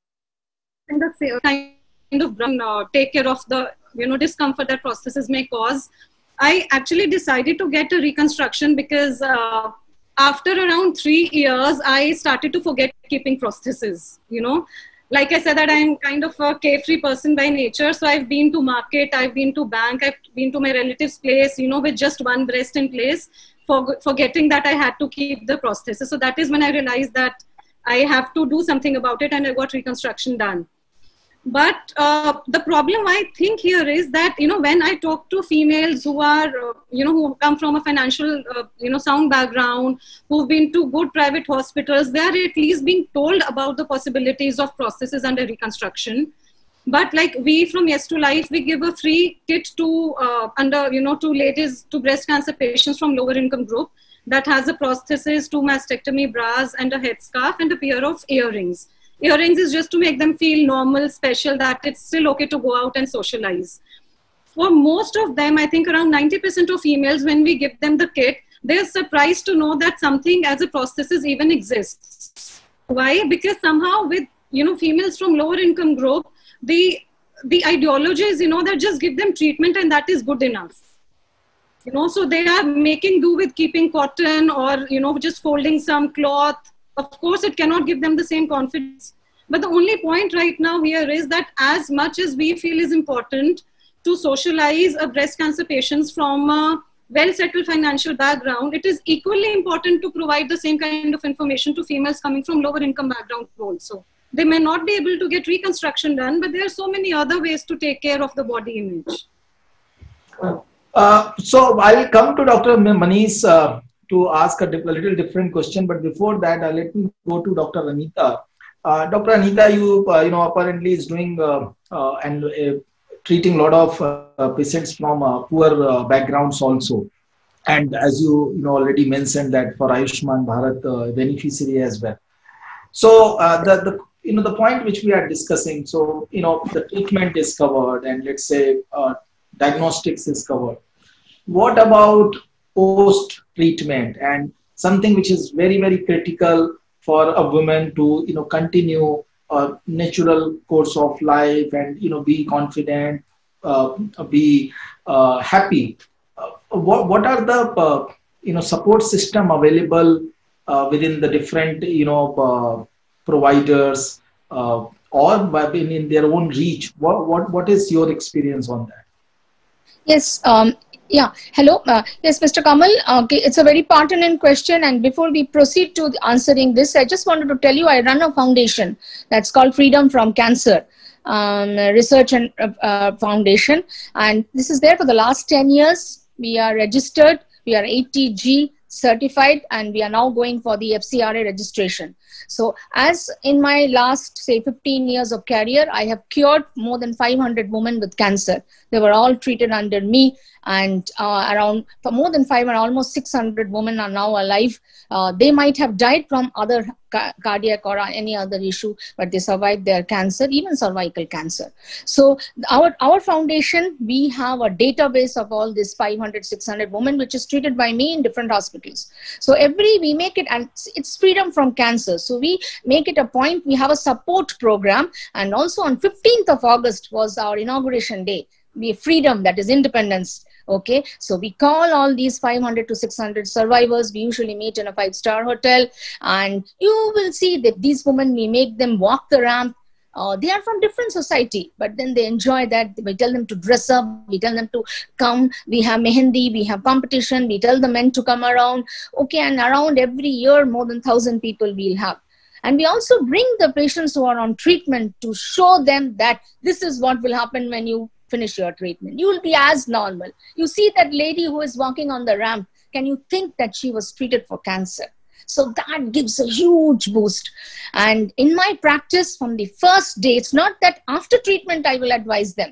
kind of take care of the discomfort that prosthesis may cause. I actually decided to get a reconstruction because after around 3 years, I started to forget keeping prosthesis. Like I said, that I'm kind of a carefree person by nature. So I've been to market, I've been to bank, I've been to my relative's place, with just one breast in place, forgetting that I had to keep the prosthesis. So that is when I realized that I have to do something about it, and I got reconstruction done. But the problem I think here is that, when I talk to females who are, who come from a financial, sound background, who've been to good private hospitals, they are at least being told about the possibilities of prosthesis under reconstruction. But like we from Yes to Life, we give a free kit to, to ladies, to breast cancer patients from lower income group that has a prosthesis, 2 mastectomy bras and a headscarf and a pair of earrings. Earrings is just to make them feel normal, special, that it's still okay to go out and socialize. For most of them, I think around 90% of females, when we give them the kit, they're surprised to know that something as a prosthesis even exists. Why? Because somehow with, females from lower income group, the ideology is, that just give them treatment and that is good enough. So they are making do with keeping cotton or, just folding some cloth. Of course, it cannot give them the same confidence. But the only point right now here is that as much as we feel is important to socialize a breast cancer patients from a well-settled financial background, it is equally important to provide the same kind of information to females coming from lower income background also. They may not be able to get reconstruction done, but there are so many other ways to take care of the body image. So I'll come to Dr. Manish to ask a little different question, but before that, let me go to Dr. Anita. Dr. Anita, you apparently is doing and treating a lot of patients from poor backgrounds also, and as you already mentioned that for Ayushman Bharat beneficiary as well. So the point which we are discussing, so the treatment is covered, and let's say diagnostics is covered. What about post-treatment, and something which is very, very critical for a woman to, continue a natural course of life and, be confident, be happy. What are the, support system available within the different, providers or in their own reach? What is your experience on that? Yes. Yeah. Hello. Yes, Mr. Kamal. Okay, it's a very pertinent question. And before we proceed to answering this, I just wanted to tell you I run a foundation that's called Freedom from Cancer Research and Foundation. And this is there for the last 10 years. We are registered. We are 80G certified, and we are now going for the FCRA registration. So as in my last, say, 15 years of career, I have cured more than 500 women with cancer. They were all treated under me, and for more than 500, almost 600 women are now alive. They might have died from other cardiac or any other issue, but they survived their cancer, even cervical cancer. So our foundation, we have a database of all these 500, 600 women, which is treated by me in different hospitals. So we make it, and it's Freedom from Cancer. So we make it a point, we have a support program, and also on 15th of August was our inauguration day. We freedom, that is independence. Okay, so we call all these 500 to 600 survivors. We usually meet in a 5-star hotel, and you will see that these women, we make them walk the ramp. They are from different society, but then they enjoy that. We tell them to dress up. We tell them to come. We have mehendi. We have competition. We tell the men to come around. Okay, and around every year, more than 1,000 people we'll have. And we also bring the patients who are on treatment to show them that this is what will happen when you finish your treatment. You will be as normal. You see that lady who is walking on the ramp. Can you think that she was treated for cancer? So that gives a huge boost. And in my practice from the first day, it's not that after treatment I will advise them.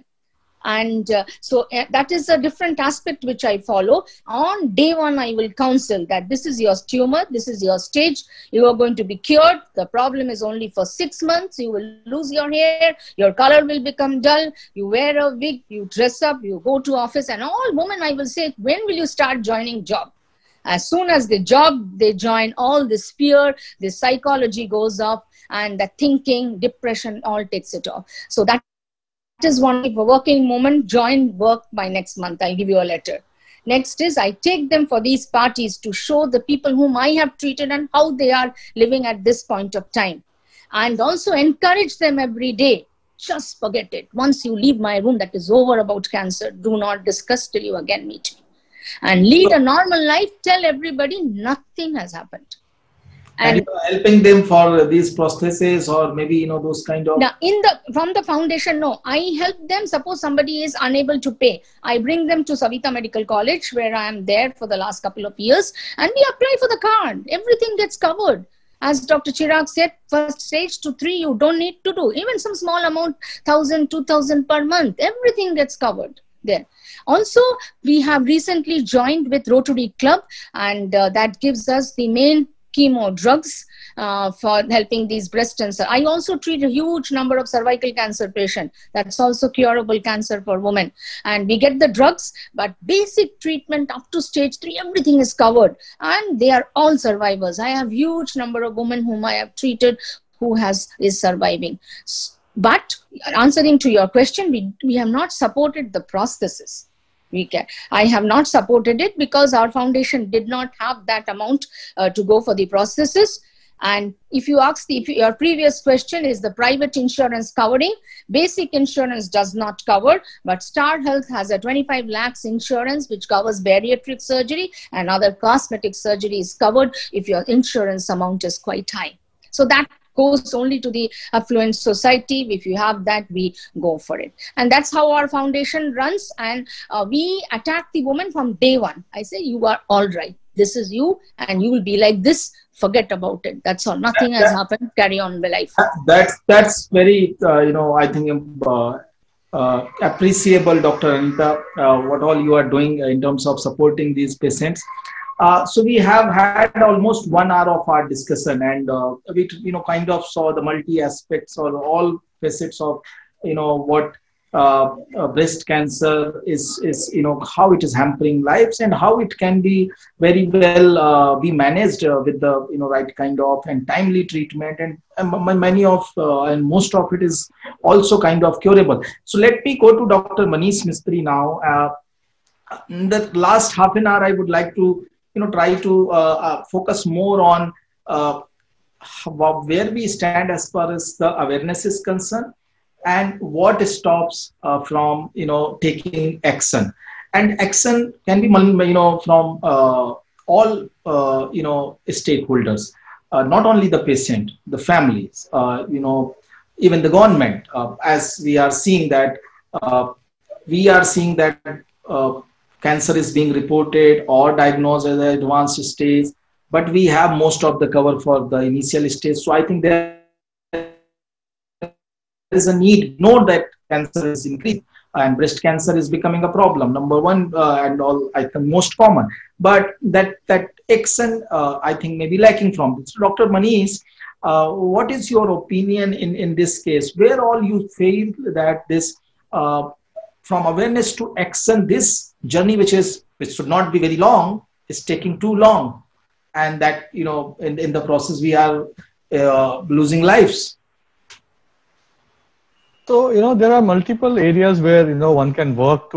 And so that is a different aspect which I follow. On day one, I will counsel that this is your tumor, this is your stage, you are going to be cured. The problem is only for 6 months. You will lose your hair, your color will become dull, you wear a wig, you dress up, you go to office, and all women I will say, when will you start joining job? As soon as they join, all this fear, this psychology goes up, and the thinking, depression, all takes it off. So that is one of a working moment. Join work by next month. I'll give you a letter. Next is I take them for these parties to show the people whom I have treated and how they are living at this point of time. And also encourage them every day. Just forget it. Once you leave my room, that is over about cancer. Do not discuss till you again meet me. And lead a normal life. Tell everybody nothing has happened. And you are helping them for these prostheses or maybe, those kind of... Now, from the foundation, no. I help them. Suppose somebody is unable to pay. I bring them to Savita Medical College, where I am there for the last couple of years. And we apply for the card. Everything gets covered. As Dr. Chirag said, first stage to 3, you don't need to do. Even some small amount, 1,000, 2,000 per month. Everything gets covered there. Also, we have recently joined with Rotary Club. And that gives us the main chemo drugs for helping these breast cancer. I also treat a huge number of cervical cancer patients. That's also curable cancer for women. And we get the drugs, but basic treatment up to stage 3, everything is covered. And they are all survivors. I have huge number of women whom I have treated who is surviving. But answering to your question, we have not supported the prosthesis. I have not supported it because our foundation did not have that amount to go for the prosthesis. And if you ask your previous question, is the private insurance covering? Basic insurance does not cover, but Star Health has a 25 lakhs insurance which covers bariatric surgery, and other cosmetic surgery is covered if your insurance amount is quite high. So that goes only to the affluent society. If you have that, we go for it. And that's how our foundation runs. And we attack the woman from day one. I say, you are all right. This is you, and you will be like this. Forget about it. That's all. Nothing has happened. Carry on with life. That's very, I think appreciable, Dr. Anita, what all you are doing in terms of supporting these patients. So we have had almost 1 hour of our discussion, and we kind of saw the multi aspects or all facets of what breast cancer is how it is hampering lives and how it can be very well be managed with the right kind of and timely treatment, and many of and most of it is also kind of curable. So let me go to Dr. Manish Mistry now. In the last half an hour, I would like to try to focus more on where we stand as far as the awareness is concerned, and what stops from taking action. And action can be from all stakeholders, not only the patient, the families, even the government. As we are seeing that cancer is being reported or diagnosed at the advanced stage, but we have most of the cover for the initial stage. So I think there is a need. Know that cancer is increasing and breast cancer is becoming a problem, number one, and all, I think, most common. But that action, I think, may be lacking from this. Dr. Manish, what is your opinion in this case? Where all you feel that this from awareness to action, this journey, which should not be very long, is taking too long, and that in the process we are losing lives. So there are multiple areas where one can work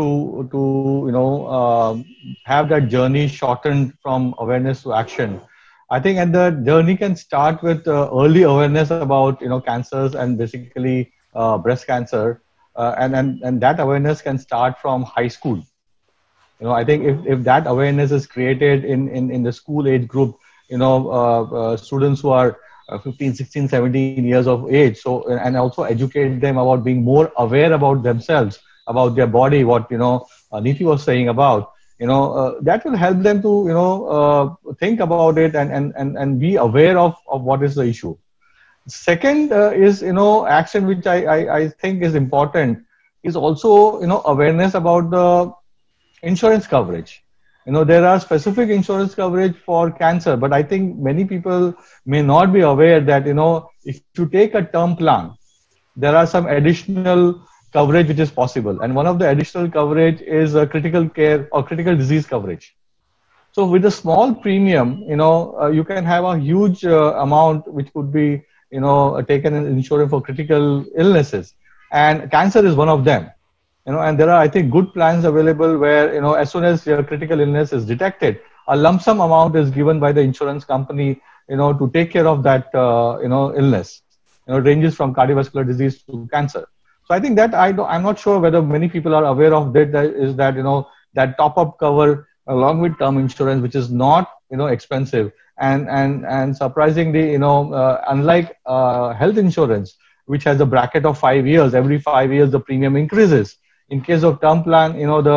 to have that journey shortened from awareness to action. I think, and the journey can start with early awareness about cancers, and basically breast cancer. And that awareness can start from high school. I think if that awareness is created in the school age group, students who are 15, 16, 17 years of age. So, and also educate them about being more aware about themselves, about their body, what, Neeti was saying about, that will help them to, think about it and be aware of what is the issue. Second is, action, which I think is important, is also, awareness about the insurance coverage. There are specific insurance coverage for cancer, but I think many people may not be aware that, if you take a term plan, there are some additional coverage which is possible. And one of the additional coverage is a critical care or critical disease coverage. So with a small premium, you can have a huge amount which could be, taken in insurance for critical illnesses. And cancer is one of them. And there are, I think, good plans available where, as soon as your critical illness is detected, a lump sum amount is given by the insurance company, to take care of that, illness. It ranges from cardiovascular disease to cancer. So I think that I'm not sure whether many people are aware of that, is that, that top-up cover along with term insurance, which is not, expensive. And surprisingly, unlike health insurance, which has a bracket of 5 years, every 5 years, the premium increases. In case of term plan,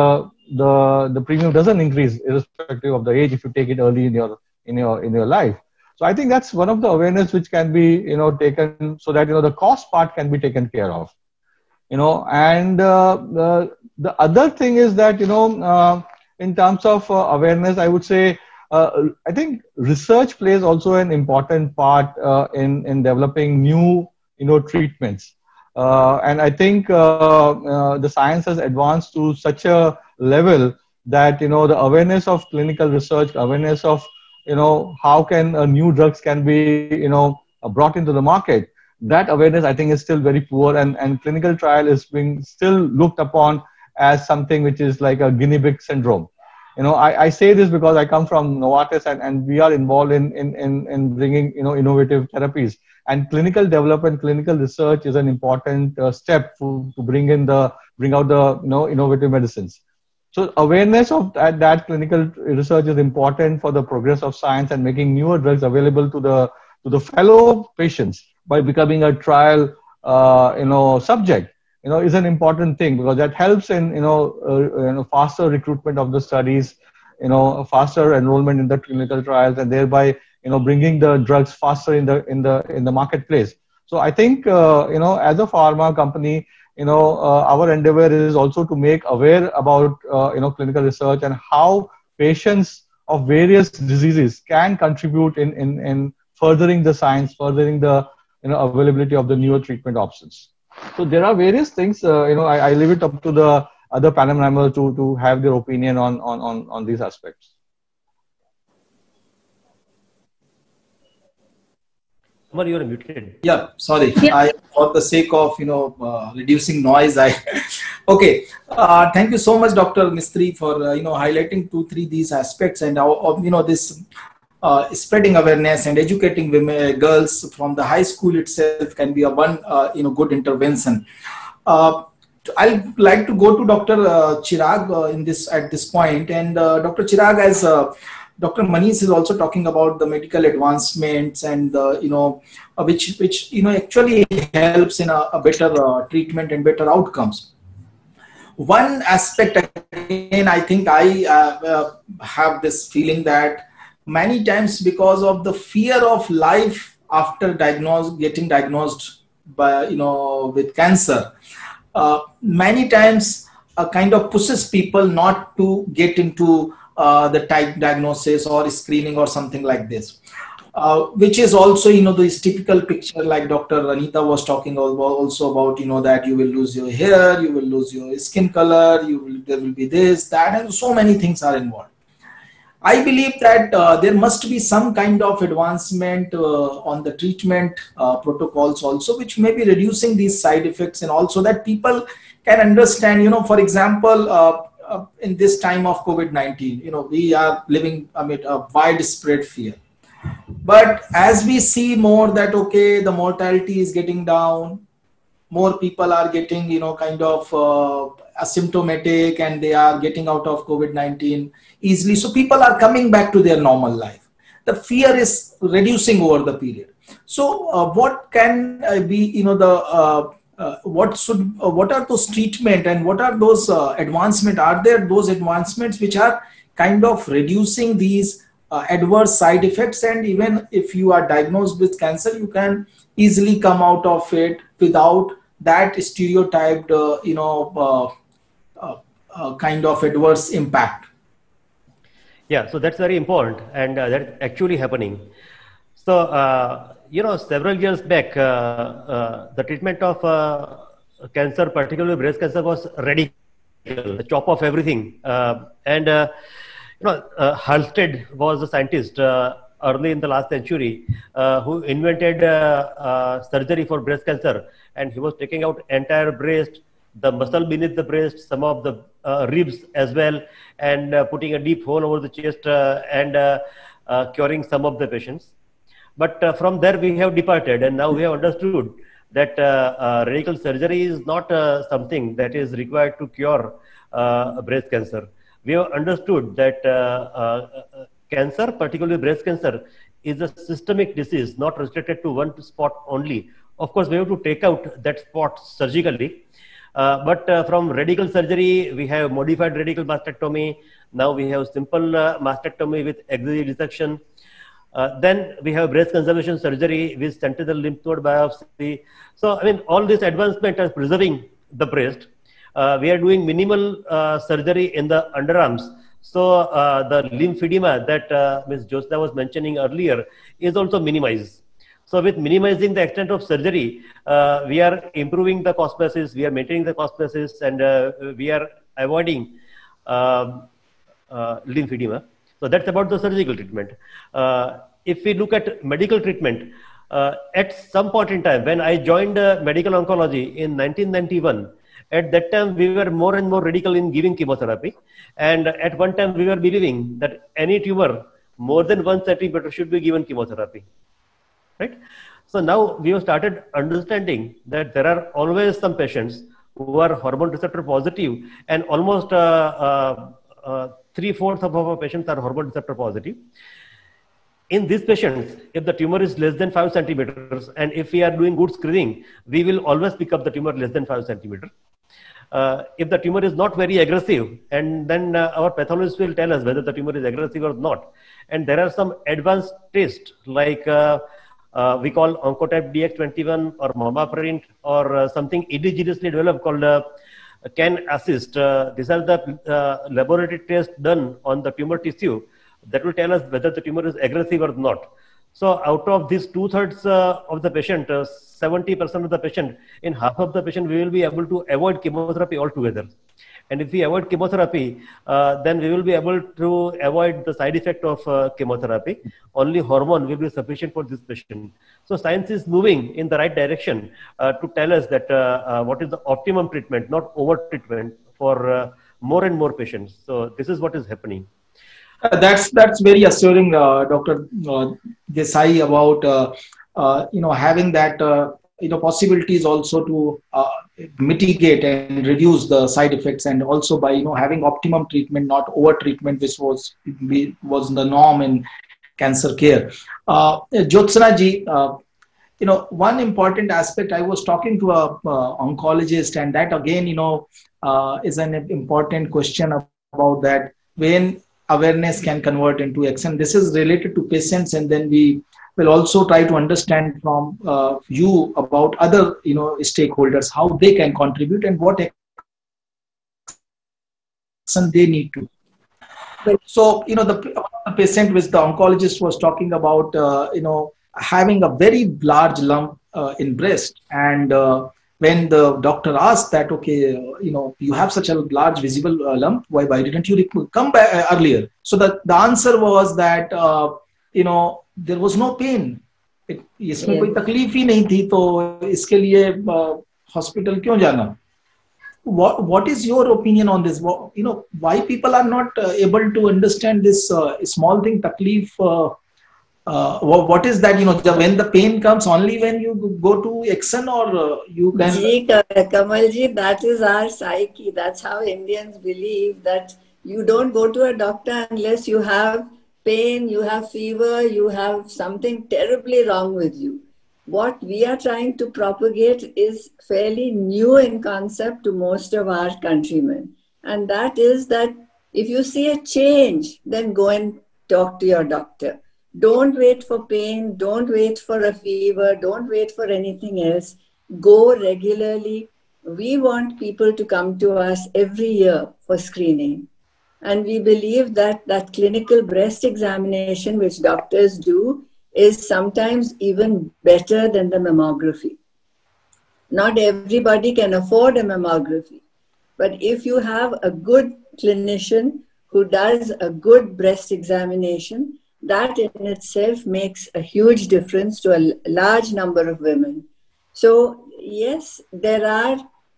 the premium doesn't increase irrespective of the age if you take it early in your life. So I think that's one of the awareness which can be, taken so that, the cost part can be taken care of. And the other thing is that, in terms of awareness, I would say, I think research plays also an important part in developing new, treatments. And I think the science has advanced to such a level that, the awareness of clinical research, awareness of, how can new drugs can be, brought into the market. That awareness, I think, is still very poor, and clinical trial is being still looked upon as something which is like a guinea pig syndrome. I say this because I come from Novartis, and we are involved in bringing, innovative therapies. And clinical development, clinical research is an important step to bring out the, innovative medicines. So awareness of that clinical research is important for the progress of science and making newer drugs available to the fellow patients by becoming a trial, subject, is an important thing, because that helps in, faster recruitment of the studies, faster enrollment in the clinical trials, and thereby, bringing the drugs faster in the marketplace. So I think, as a pharma company, our endeavor is also to make aware about, clinical research and how patients of various diseases can contribute in furthering the science, furthering the, availability of the newer treatment options. So there are various things, I leave it up to the other panel members to have their opinion on these aspects. Well, you're muted. Yeah, sorry. Yeah. For the sake of, reducing noise, okay. Thank you so much, Dr. Mistry, for, highlighting 2-3 these aspects, and this spreading awareness and educating women, girls from the high school itself can be a one, good intervention. I'd like to go to Dr. Chirag at this point, and Dr. Chirag, as Dr. Manish is also talking about the medical advancements and which actually helps in a better treatment and better outcomes. One aspect, again, I think I have this feeling that many times, because of the fear of life after getting diagnosed by with cancer, many times kind of pushes people not to get into the type diagnosis or screening or something like this, which is also, this typical picture like Dr. Anita was talking also about, that you will lose your hair, you will lose your skin color, there will be this, that, and so many things are involved. I believe that there must be some kind of advancement on the treatment protocols also, which may be reducing these side effects, and also that people can understand, for example, in this time of COVID-19, we are living amid a widespread fear. But as we see more that, okay, the mortality is getting down, more people are getting, kind of asymptomatic, and they are getting out of COVID-19 easily. So people are coming back to their normal life. The fear is reducing over the period. So what can be, what are those treatment and what are those advancement? Are there those advancements which are kind of reducing these adverse side effects, and even if you are diagnosed with cancer, you can easily come out of it without that stereotyped, kind of adverse impact? Yeah, so that's very important, and that's actually happening. So, several years back, the treatment of cancer, particularly breast cancer, was radical, the chop of everything. Halsted was a scientist early in the last century who invented surgery for breast cancer, and he was taking out entire breast, the muscle beneath the breast, some of the ribs as well, and putting a deep hole over the chest and curing some of the patients. But from there we have departed, and now we have understood that radical surgery is not something that is required to cure breast cancer. We have understood that cancer, particularly breast cancer, is a systemic disease, not restricted to one spot only. Of course, we have to take out that spot surgically. But from radical surgery, we have modified radical mastectomy. Now we have simple mastectomy with excision resection. Then we have breast conservation surgery with sentinel lymph node biopsy. So, I mean, all this advancement is preserving the breast. We are doing minimal surgery in the underarms. So, the lymphedema that Ms. Jyotsna was mentioning earlier is also minimized. So, with minimizing the extent of surgery, we are improving the cost basis, we are maintaining the cost basis, and we are avoiding lymphedema. So that's about the surgical treatment. If we look at medical treatment, at some point in time, when I joined medical oncology in 1991, at that time we were more and more radical in giving chemotherapy. And at one time we were believing that any tumor more than 1 centimeter should be given chemotherapy, right? So now we have started understanding that there are always some patients who are hormone receptor positive, and almost 3/4 of our patients are hormone receptor positive. In these patients, if the tumor is less than 5 centimeters, and if we are doing good screening, we will always pick up the tumor less than 5 centimeters. If the tumor is not very aggressive, and then our pathologist will tell us whether the tumor is aggressive or not. And there are some advanced tests like we call Oncotype DX21 or MammaPrint or something indigenously developed called Can Assist. These are the laboratory tests done on the tumor tissue that will tell us whether the tumor is aggressive or not. So out of these 2/3 of the patient, 70% of the patient, in half of the patient, we will be able to avoid chemotherapy altogether. And if we avoid chemotherapy, then we will be able to avoid the side effect of chemotherapy. Only hormone will be sufficient for this patient. So science is moving in the right direction to tell us that what is the optimum treatment, not over treatment for more and more patients. So this is what is happening. That's very assuring, Dr. Desai, about having that possibilities also to mitigate and reduce the side effects, and also by having optimum treatment, not over treatment, which was the norm in cancer care. Jyotsna ji, one important aspect, I was talking to a oncologist, and that again is an important question about that, when awareness can convert into action. This is related to patients, and then we will also try to understand from you about other stakeholders, how they can contribute and what action they need to. So the patient which the oncologist was talking about, having a very large lump in breast, and when the doctor asked that, okay, you have such a large visible lump, why didn't you come back earlier? So the answer was that there was no pain. इसमें कोई तकलीफ ही नहीं थी, तो इसके लिए hospital क्यों जाना? What is your opinion on this? Why people are not able to understand this small thing, takleef? What is that? When the pain comes, only when you go to action, or you can. Kamalji, that is our psyche. That's how Indians believe, that you don't go to a doctor unless you have pain, you have fever, you have something terribly wrong with you. What we are trying to propagate is fairly new in concept to most of our countrymen. And that is that if you see a change, then go and talk to your doctor. Don't wait for pain, don't wait for a fever, don't wait for anything else. Go regularly. We want people to come to us every year for screening. And we believe that that clinical breast examination which doctors do is sometimes even better than the mammography. Not everybody can afford a mammography. But if you have a good clinician who does a good breast examination, that in itself makes a huge difference to a large number of women. So yes, there are,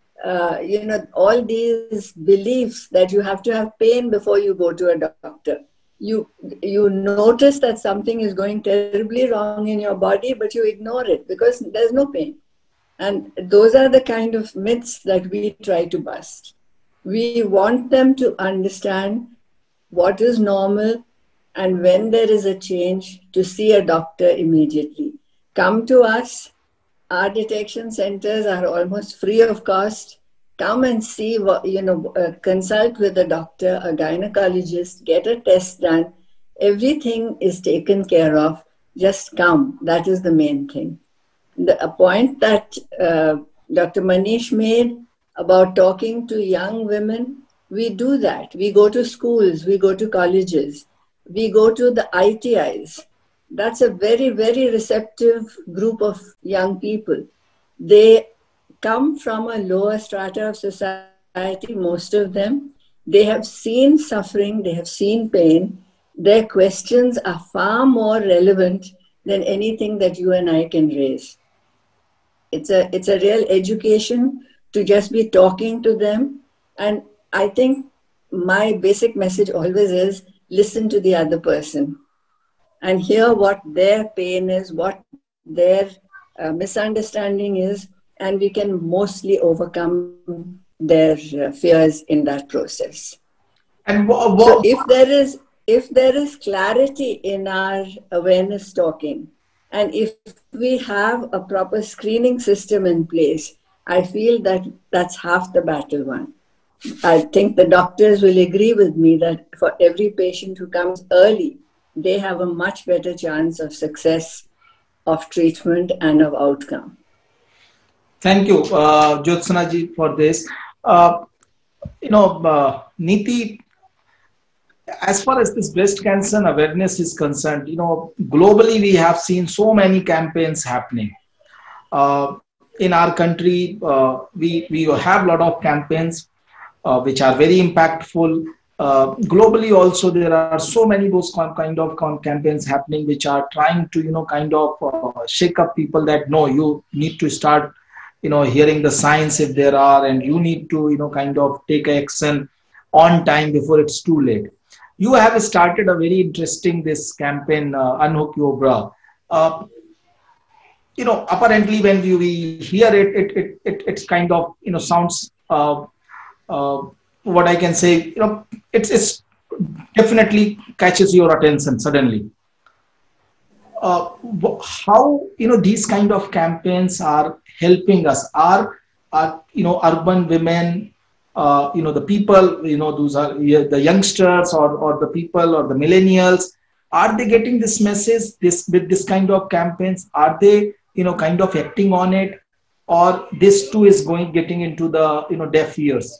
all these beliefs that you have to have pain before you go to a doctor. You notice that something is going terribly wrong in your body, but you ignore it because there's no pain. And those are the kind of myths that we try to bust. We want them to understand what is normal, and when there is a change, to see a doctor immediately. Come to us. Our detection centers are almost free of cost. Come and see, consult with a doctor, a gynecologist, get a test done. Everything is taken care of. Just come. That is the main thing. A point that Dr. Manish made about talking to young women, we do that. We go to schools, we go to colleges, we go to the ITIs. That's a very, very receptive group of young people. They come from a lower strata of society, most of them. They have seen suffering, they have seen pain. Their questions are far more relevant than anything that you and I can raise. It's a real education to just be talking to them. And I think my basic message always is, listen to the other person and hear what their pain is, what their misunderstanding is, and we can mostly overcome their fears in that process. And so if there is clarity in our awareness talking, and if we have a proper screening system in place, I feel that that's half the battle won. I think the doctors will agree with me that for every patient who comes early, they have a much better chance of success, of treatment, and of outcome. Thank you, Jyotsna ji, for this. Neeti, as far as this breast cancer awareness is concerned, globally we have seen so many campaigns happening. In our country, we have a lot of campaigns which are very impactful. Globally also, there are so many those kind of campaigns happening which are trying to, shake up people that, no, you need to start, hearing the signs if there are, and you need to, take action on time before it's too late. You have started a very interesting this campaign, Unhook Your Bra. Apparently when we hear it's kind of, sounds, what I can say, it's definitely catches your attention suddenly. How, these kind of campaigns are helping us? Are urban women, the people, those are the youngsters or the people or the millennials, are they getting this message with this kind of campaigns? Are they, kind of acting on it, or this too is getting into the, deaf ears?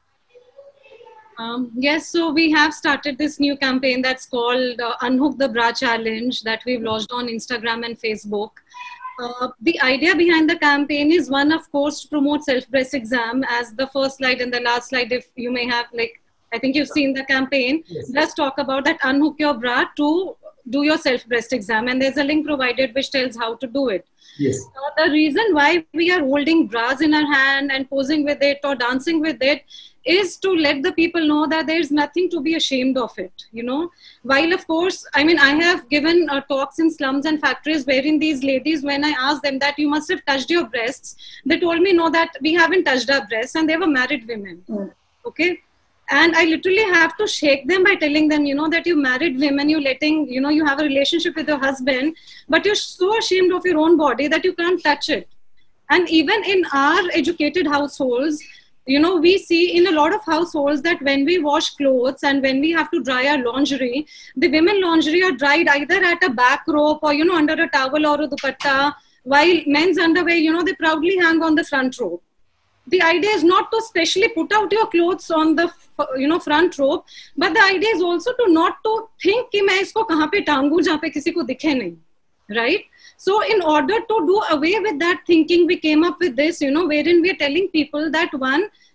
Yes, so we have started this new campaign that's called Unhook the Bra Challenge that we've launched on Instagram and Facebook. The idea behind the campaign is one, of course, to promote self-breast exam. As the first slide and the last slide, if you may have, I think you've seen the campaign. Yes. Let's talk about that. Unhook your bra to do your self-breast exam. And there's a link provided which tells how to do it. Yes. The reason why we are holding bras in our hand and posing with it or dancing with it is to let the people know that there's nothing to be ashamed of it, While, of course, I have given talks in slums and factories wherein these ladies, when I asked them that you must have touched your breasts, they told me, no, that we haven't touched our breasts, and they were married women. Okay. And I literally have to shake them by telling them, that you married women, you have a relationship with your husband, but you're so ashamed of your own body that you can't touch it. And even in our educated households, we see in a lot of households that when we wash clothes and when we have to dry our lingerie, the women lingerie are dried either at a back rope or, under a towel or a dupatta, while men's underwear, they proudly hang on the front rope. The idea is not to specially put out your clothes on the, front rope, but the idea is also to not to think कि मैं इसको कहाँ पे टांगूं जहाँ पे किसी को दिखे नहीं, right? So in order to do away with that thinking, we came up with this, wherein we are telling people that one,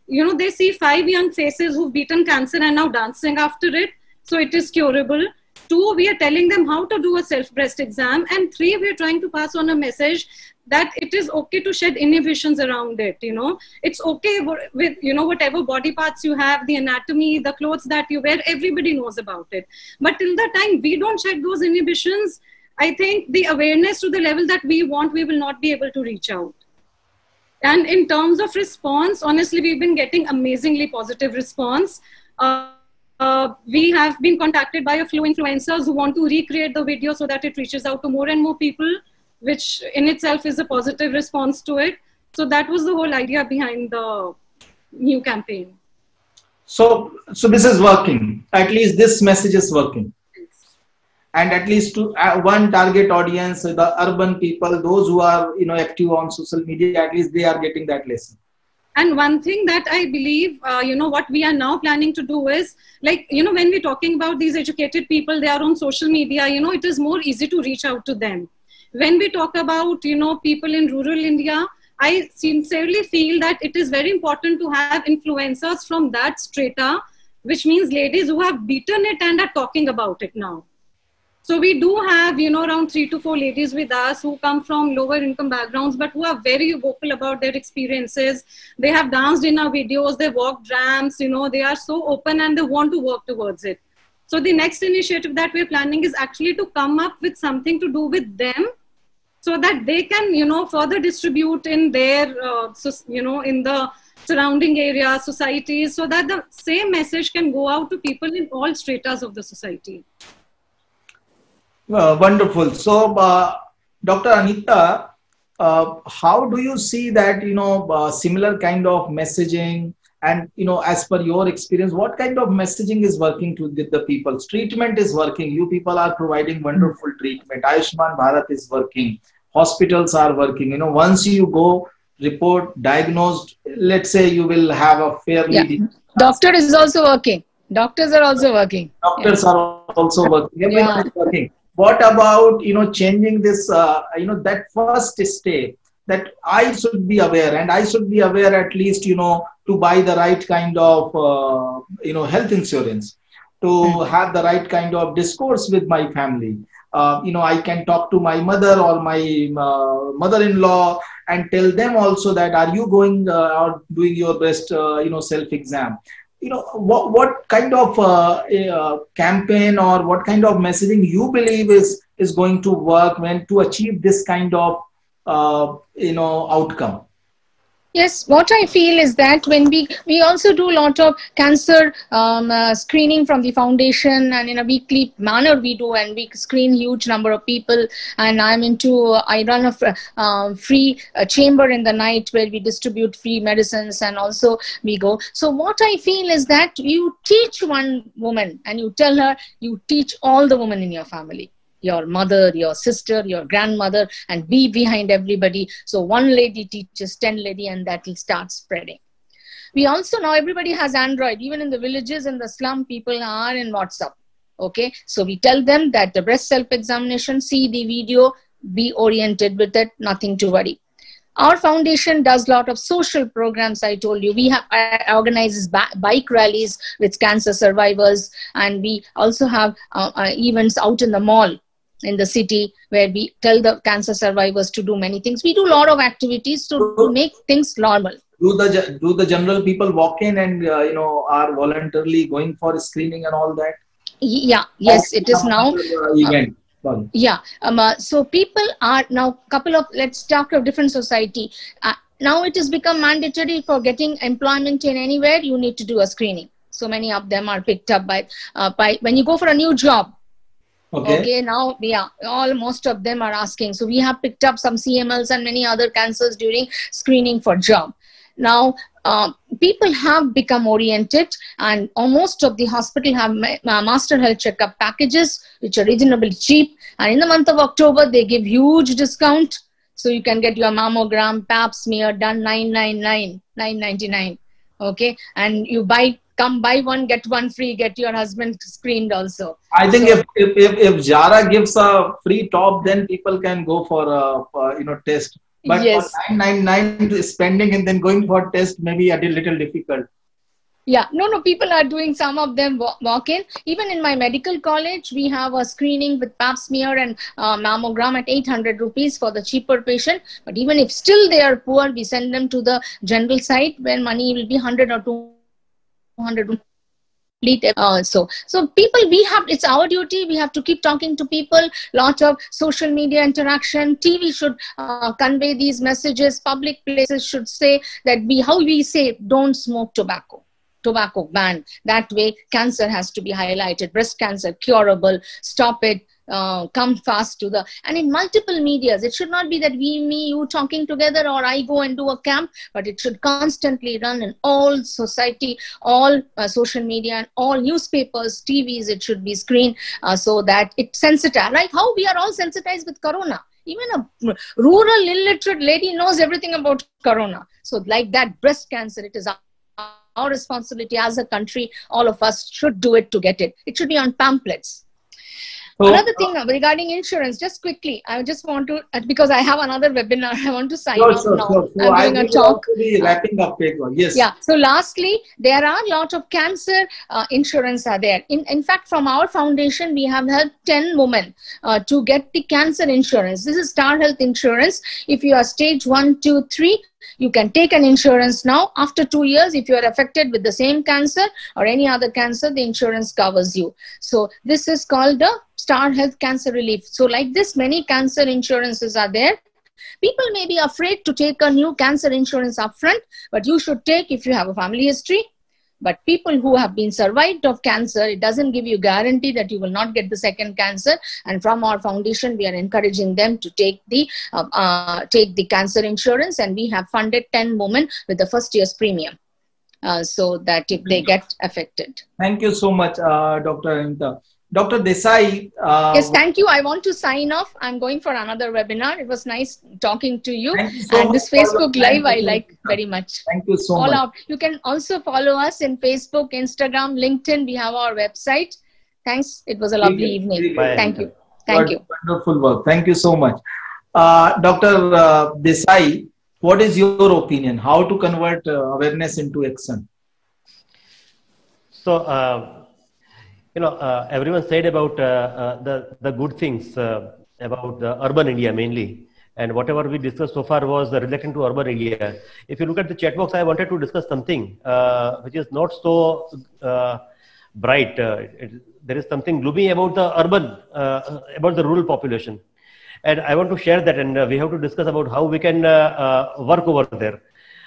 they see 5 young faces who've beaten cancer and now dancing after it. So it is curable. 2, we are telling them how to do a self-breast exam. And 3, we are trying to pass on a message that it is okay to shed inhibitions around it. It's okay with, whatever body parts you have, the anatomy, the clothes that you wear, everybody knows about it. But till the time we don't shed those inhibitions, I think the awareness to the level that we want, we will not be able to reach out. And in terms of response, honestly, we've been getting amazingly positive response. We have been contacted by a few influencers who want to recreate the video so that it reaches out to more and more people, which in itself is a positive response to it. So that was the whole idea behind the new campaign. So this is working. At least this message is working. And at least to one target audience, the urban people, those who are active on social media, at least they are getting that lesson. And one thing that I believe, what we are now planning to do is, like, when we're talking about these educated people, they are on social media, it is more easy to reach out to them. When we talk about, people in rural India, I sincerely feel that it is very important to have influencers from that strata, which means ladies who have beaten it and are talking about it now. So we do have, around 3 to 4 ladies with us who come from lower income backgrounds, but who are very vocal about their experiences. They have danced in our videos, they walked ramps, they are so open and they want to work towards it. So the next initiative that we're planning is actually to come up with something to do with them so that they can, further distribute in their, in the surrounding areas, societies, so that the same message can go out to people in all stratas of the society. Wonderful. So, Dr. Anita, how do you see that, similar kind of messaging and, as per your experience, what kind of messaging is working with the people? Treatment is working. You people are providing wonderful treatment. Ayushman Bharat is working. Hospitals are working. Once you go, report, diagnosed, let's say you will have a fairly... Doctor is also working. Doctors are also working. Doctors are also working. Everyone is working. What about, changing this, that first step that I should be aware, and I should be aware at least, to buy the right kind of, health insurance, to have the right kind of discourse with my family. I can talk to my mother or my mother-in-law and tell them also that, are you going or doing your best, self-exam? What kind of campaign or what kind of messaging you believe is going to work when to achieve this kind of, outcome? Yes, what I feel is that when we also do a lot of cancer screening from the foundation, and in a weekly manner we do, and we screen huge number of people. And I run a free chamber in the night where we distribute free medicines, and also we go. So what I feel is that you teach one woman and you tell her, you teach all the women in your family. Your mother, your sister, your grandmother, and be behind everybody. So one lady teaches 10 ladies, and that will start spreading. We also now, everybody has Android. Even in the villages and the slum, people are in WhatsApp. Okay, so we tell them that the breast self-examination, see the video, be oriented with it, nothing to worry. Our foundation does a lot of social programs. I told you, we have organizes bike rallies with cancer survivors, and we also have events out in the mall in the city where we tell the cancer survivors to do many things. We do a lot of activities to make things normal. Do the general people walk in and are voluntarily going for screening and all that? Yeah, yes, it is now. Event. Yeah, so people are now let's talk of different society. Now it has become mandatory for getting employment in anywhere, you need to do a screening. So many of them are picked up by when you go for a new job. Okay, now, most of them are asking. So we have picked up some CMLs and many other cancers during screening for job. Now, people have become oriented, and most of the hospital have master health checkup packages, which are reasonably cheap. And in the month of October, they give huge discount. So you can get your mammogram, pap smear done $999. Okay, and you come buy one, get one free, get your husband screened also. I think if Jara gives a free top, then people can go for a test. But Yes. for 999 spending and then going for test may be a little difficult. Yeah, no, people are doing, some of them walk in. Even in my medical college, we have a screening with pap smear and mammogram at 800 rupees for the cheaper patient. But even if still they are poor, we send them to the general site where money will be 100 or 200. So people, it's our duty. We have to keep talking to people. Lot of social media interaction. TV should convey these messages. Public places should say that how we say, don't smoke tobacco ban. That way cancer has to be highlighted. Breast cancer curable, stop it, come fast to the, and in multiple medias. It should not be that you talking together, or I go and do a camp, but it should constantly run in all society, all social media, and all newspapers, TVs. It should be screened so that it sensitizes, like how we are all sensitized with corona. Even a rural illiterate lady knows everything about corona. So like that, breast cancer, it is our responsibility as a country. All of us should do it to get it. It should be on pamphlets. So, another thing regarding insurance, just quickly, I just want to, because I have another webinar, I want to sign off now. So I'm doing a talk. Be wrapping up. Yes. Yeah. So lastly, there are a lot of cancer insurance are there. In fact, from our foundation, we have helped 10 women to get the cancer insurance. This is Star Health Insurance. If you are stage 1, 2, 3, you can take an insurance now. After 2 years, if you are affected with the same cancer or any other cancer, the insurance covers you. So this is called the Star Health Cancer Relief. So like this, many cancer insurances are there. People may be afraid to take a new cancer insurance upfront, but you should take if you have a family history. But people who have been survived of cancer, it doesn't give you guarantee that you will not get the second cancer. And from our foundation, we are encouraging them to take the cancer insurance, and we have funded 10 women with the first year's premium, so that if they get affected. Thank you so much, Dr. Anita. Dr. Desai. Yes, thank you. I want to sign off. I'm going for another webinar. It was nice talking to you. Thank you so and much this Facebook Live, I like very much. Thank you so much. Out. You can also follow us in Facebook, Instagram, LinkedIn. We have our website. Thanks. It was a lovely evening. Thank you. Thank you. Wonderful work. Thank you so much. Dr. Desai, what is your opinion? How to convert awareness into action? So, everyone said about the good things about the urban India mainly, and whatever we discussed so far was related to urban India. If you look at the chat box, I wanted to discuss something which is not so bright. There is something gloomy about the urban, about the rural population, and I want to share that, and we have to discuss about how we can work over there.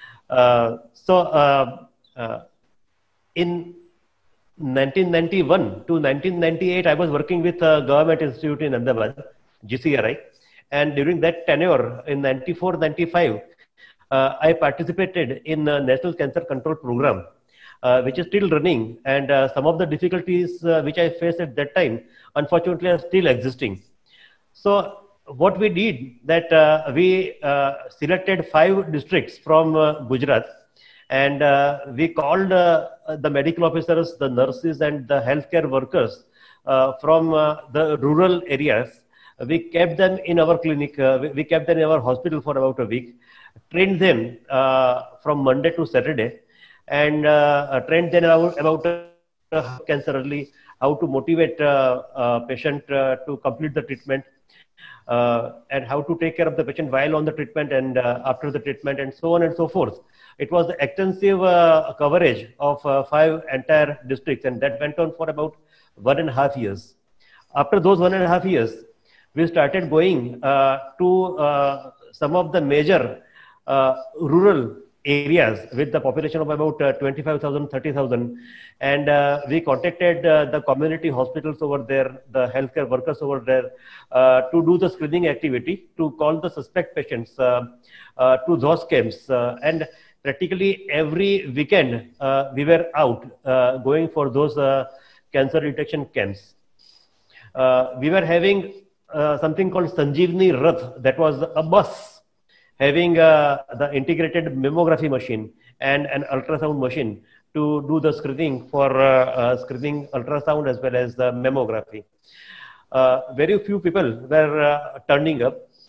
In 1991 to 1998, I was working with a government institute in Ahmedabad, GCRI. And during that tenure in 94-95, I participated in the National Cancer Control Program, which is still running. And some of the difficulties which I faced at that time, unfortunately, are still existing. So what we did, that we selected 5 districts from Gujarat. And we called the medical officers, the nurses, and the healthcare workers from the rural areas. We kept them in our clinic. We kept them in our hospital for about a week, trained them from Monday to Saturday, and trained them about cancer early, how to motivate a patient to complete the treatment, and how to take care of the patient while on the treatment and after the treatment, and so on and so forth. It was extensive coverage of 5 entire districts, and that went on for about 1.5 years. After those 1.5 years, we started going to some of the major rural areas with the population of about 25,000, 30,000. And we contacted the community hospitals over there, the healthcare workers over there, to do the screening activity, to call the suspect patients to those camps. And practically every weekend, we were out going for those cancer detection camps. We were having something called Sanjeevani Rath, that was a bus having the integrated mammography machine and an ultrasound machine to do the screening for screening ultrasound as well as the mammography. Very few people were turning up.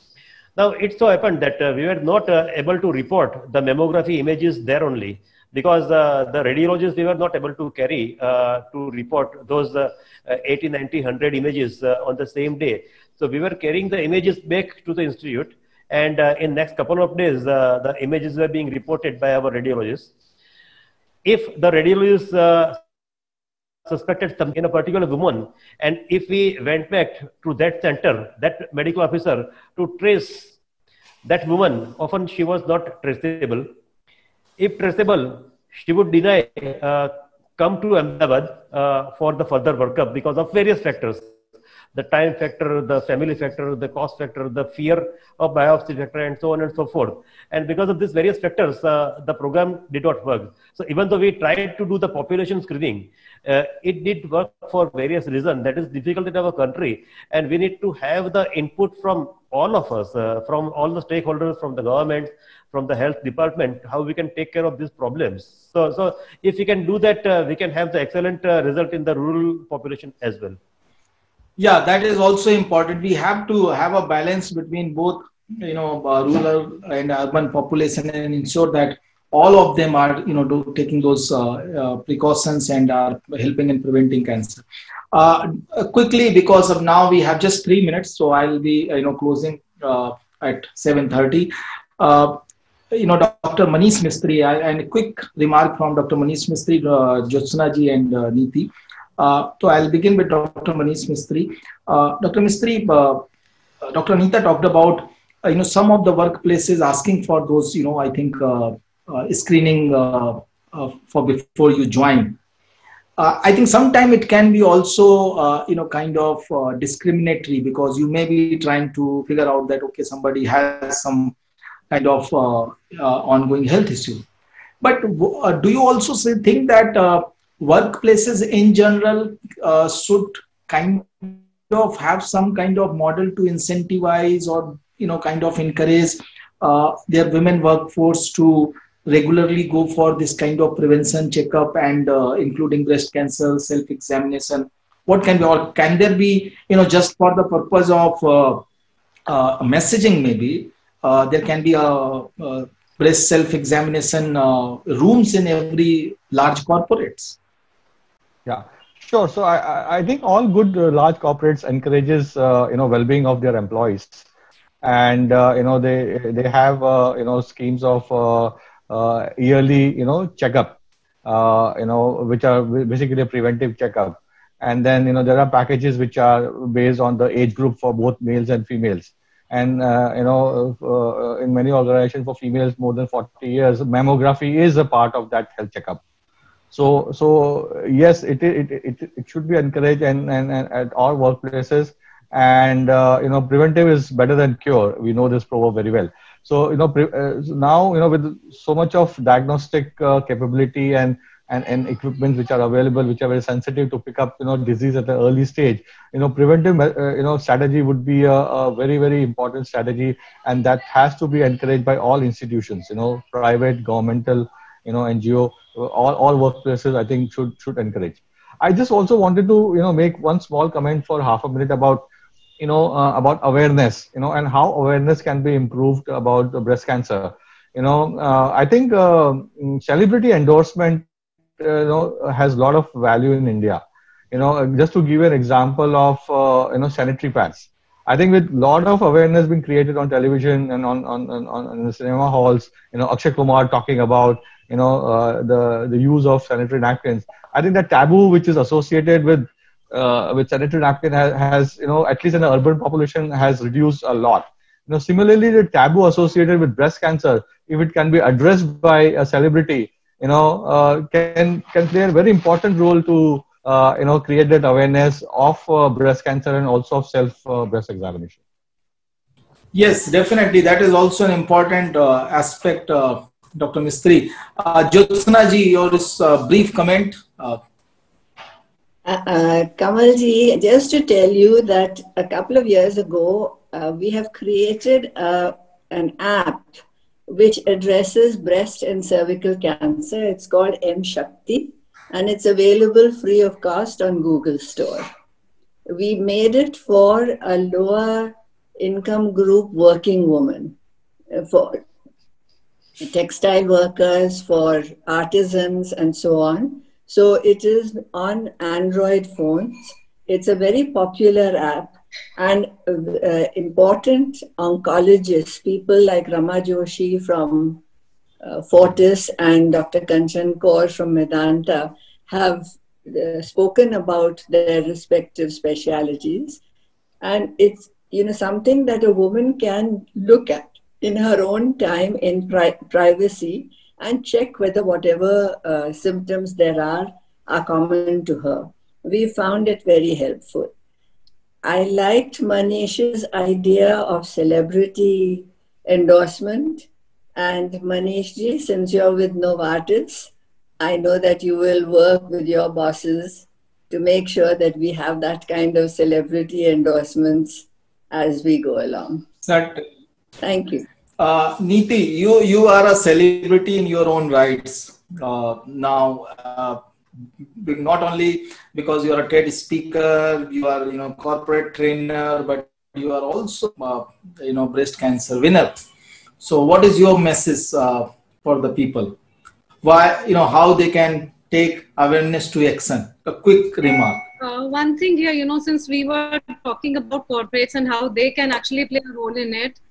Now, it so happened that we were not able to report the mammography images there only, because the radiologists, we were not able to carry to report those 80, 90, 100 images on the same day. So we were carrying the images back to the institute, and in next couple of days, the images were being reported by our radiologists. If the radiologists suspected something in a particular woman, and if we went back to that center, that medical officer, to trace that woman, often she was not traceable. If traceable, she would deny come to Ahmedabad for the further workup because of various factors. The time factor, the family factor, the cost factor, the fear of biopsy factor, and so on and so forth. And because of these various factors, the program did not work. So even though we tried to do the population screening, it did work for various reasons. That is difficult in our country. And we need to have the input from all of us, from all the stakeholders, from the government, from the health department, how we can take care of these problems. So if we can do that, we can have the excellent result in the rural population as well. Yeah, that is also important. We have to have a balance between both, rural and urban population, and ensure that all of them are, taking those precautions and are helping in preventing cancer. Quickly, because of now we have just 3 minutes, so I'll be, closing at 7:30. Dr. Manish Mistry, and a quick remark from Dr. Manish Mistry, Jyotsna ji and Neeti. So I'll begin with Dr. Manish Mistry. Dr. Mistry, Dr. Anita talked about, some of the workplaces asking for those, I think, screening for before you join. I think sometimes it can be also, kind of discriminatory, because you may be trying to figure out that, okay, somebody has some kind of ongoing health issue. But do you also think that workplaces in general should kind of have some kind of model to incentivize or, kind of encourage their women workforce to regularly go for this kind of prevention checkup, and including breast cancer, self-examination? What can be, or can there be, just for the purpose of messaging, maybe there can be a breast self-examination rooms in every large corporates? Yeah, sure. So I think all good large corporates encourages well-being of their employees, and they have schemes of yearly checkup, which are basically a preventive checkup, and then there are packages which are based on the age group for both males and females, and in many organizations for females more than 40 years, mammography is a part of that health checkup. So yes, it should be encouraged and at all workplaces, and preventive is better than cure. We know this proverb very well. So now with so much of diagnostic capability and equipment which are available, which are very sensitive to pick up disease at the early stage, preventive strategy would be a very, very important strategy, and that has to be encouraged by all institutions, private, governmental, NGO, all workplaces, I think should encourage. I just also wanted to make one small comment for half a minute about about awareness, and how awareness can be improved about breast cancer. I think celebrity endorsement has a lot of value in India. Just to give you an example of sanitary pads. I think with a lot of awareness being created on television and on the cinema halls, Akshay Kumar talking about the use of sanitary napkins. I think the taboo which is associated with sanitary napkin has at least in the urban population has reduced a lot. Similarly, the taboo associated with breast cancer, if it can be addressed by a celebrity, can play a very important role to create that awareness of breast cancer and also of self breast examination. Yes, definitely. That is also an important aspect, Dr. Mistry. Jyotsna ji, your brief comment. Kamalji, just to tell you that a couple of years ago, we have created an app which addresses breast and cervical cancer. It's called M-Shakti, and it's available free of cost on Google Store. We made it for a lower income group working woman, for textile workers, for artisans, and so on. So it is on Android phones. It's a very popular app, and important oncologists, people like Rama Joshi from Fortis and Dr. Kanchan Kaur from Medanta, have spoken about their respective specialities. And it's something that a woman can look at in her own time in privacy and check whether whatever symptoms there are common to her. We found it very helpful. I liked Manish's idea of celebrity endorsement. And Manishji, since you're with Novartis, I know that you will work with your bosses to make sure that we have that kind of celebrity endorsements as we go along. Certainly. Thank you. Neeti, you are a celebrity in your own rights now. Not only because you are a TED speaker, you are corporate trainer, but you are also breast cancer winner. So, what is your message for the people? Why how they can take awareness to action? A quick remark. One thing here, since we were talking about corporates and how they can actually play a role in it,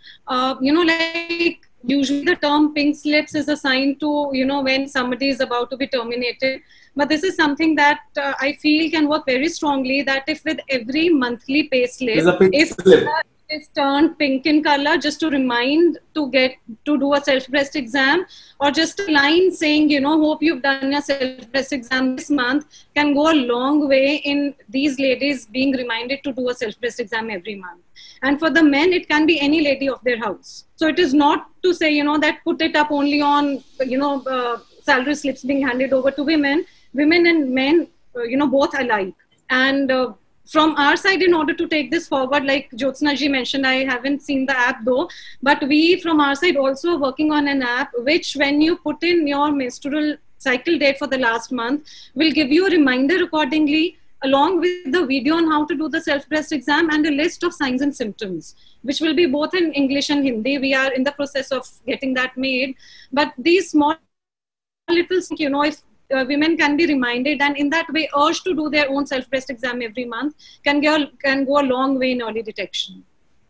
like usually the term pink slips is a sign to, when somebody is about to be terminated. But this is something that I feel can work very strongly, that if with every monthly pay slip, is turned pink in color, just to remind to do a self-breast exam, or just a line saying, hope you've done your self-breast exam this month, can go a long way in these ladies being reminded to do a self-breast exam every month. And for the men, it can be any lady of their house. So it is not to say, that put it up only on, salary slips being handed over to women and men, both alike. And from our side, in order to take this forward, like Jyotsna ji mentioned, I haven't seen the app though, but we from our side also are working on an app which, when you put in your menstrual cycle date for the last month, will give you a reminder accordingly, along with the video on how to do the self-breast exam and a list of signs and symptoms, which will be both in English and Hindi. We are in the process of getting that made. But these small little, if women can be reminded and in that way urged to do their own self-breast exam every month, can go a long way in early detection.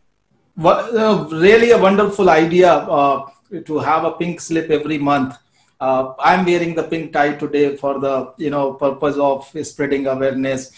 Really a wonderful idea to have a pink slip every month. I'm wearing the pink tie today for the purpose of spreading awareness.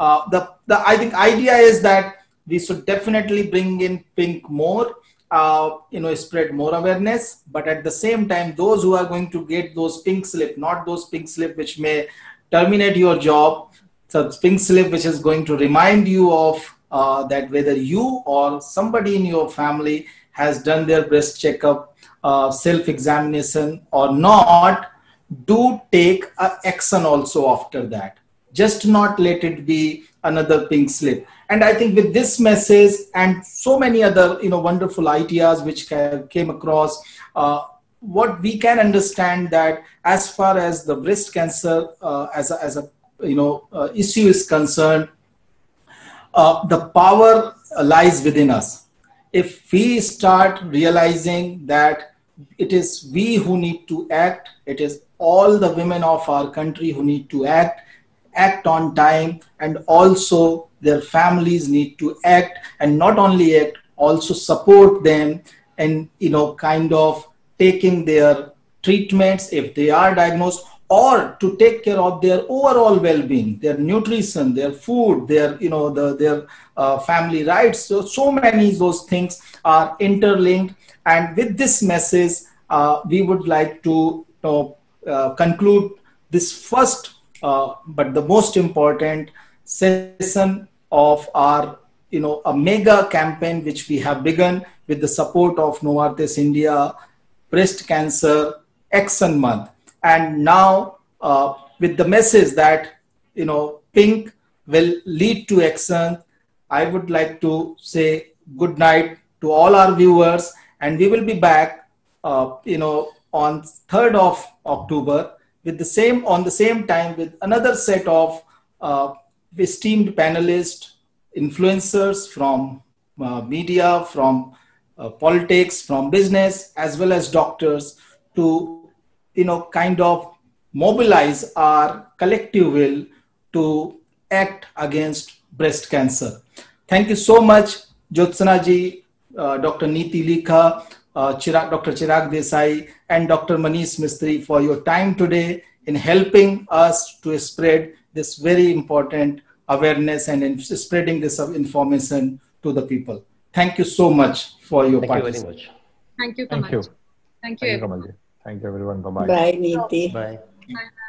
I think idea is that we should definitely bring in pink more. Spread more awareness, but at the same time, those who are going to get those pink slip, not those pink slip which may terminate your job, so pink slip which is going to remind you of that whether you or somebody in your family has done their breast checkup, self-examination or not, do take action also after that. Just not let it be another pink slip. And I think with this message and so many other wonderful ideas which came across, what we can understand that as far as the breast cancer as a issue is concerned, the power lies within us. If we start realizing that it is we who need to act, it is all the women of our country who need to act on time, and also their families need to act, and not only act, also support them and kind of taking their treatments if they are diagnosed, or to take care of their overall well-being, their nutrition, their food, their their family rights. So many of those things are interlinked. And with this message, we would like to conclude this first but the most important session of our a mega campaign which we have begun with the support of Novartis India Breast Cancer Action Month. And now with the message that pink will lead to action, I would like to say good night to all our viewers, and we will be back on 3rd of October with on the same time with another set of esteemed panelists, influencers from media, from politics, from business, as well as doctors, to kind of mobilize our collective will to act against breast cancer. Thank you so much, Jyotsna ji, Dr. Neeti Likha, Dr. Chirag Desai, and Dr. Manish Mistry for your time today in helping us to spread this very important awareness and in spreading this information to the people. Thank you so much for your participation. Thank you very much. Thank you, Thank Kamal. you. Thank you, everyone. Thank you, everyone. Bye-bye. Bye, Neeti. Bye. Bye.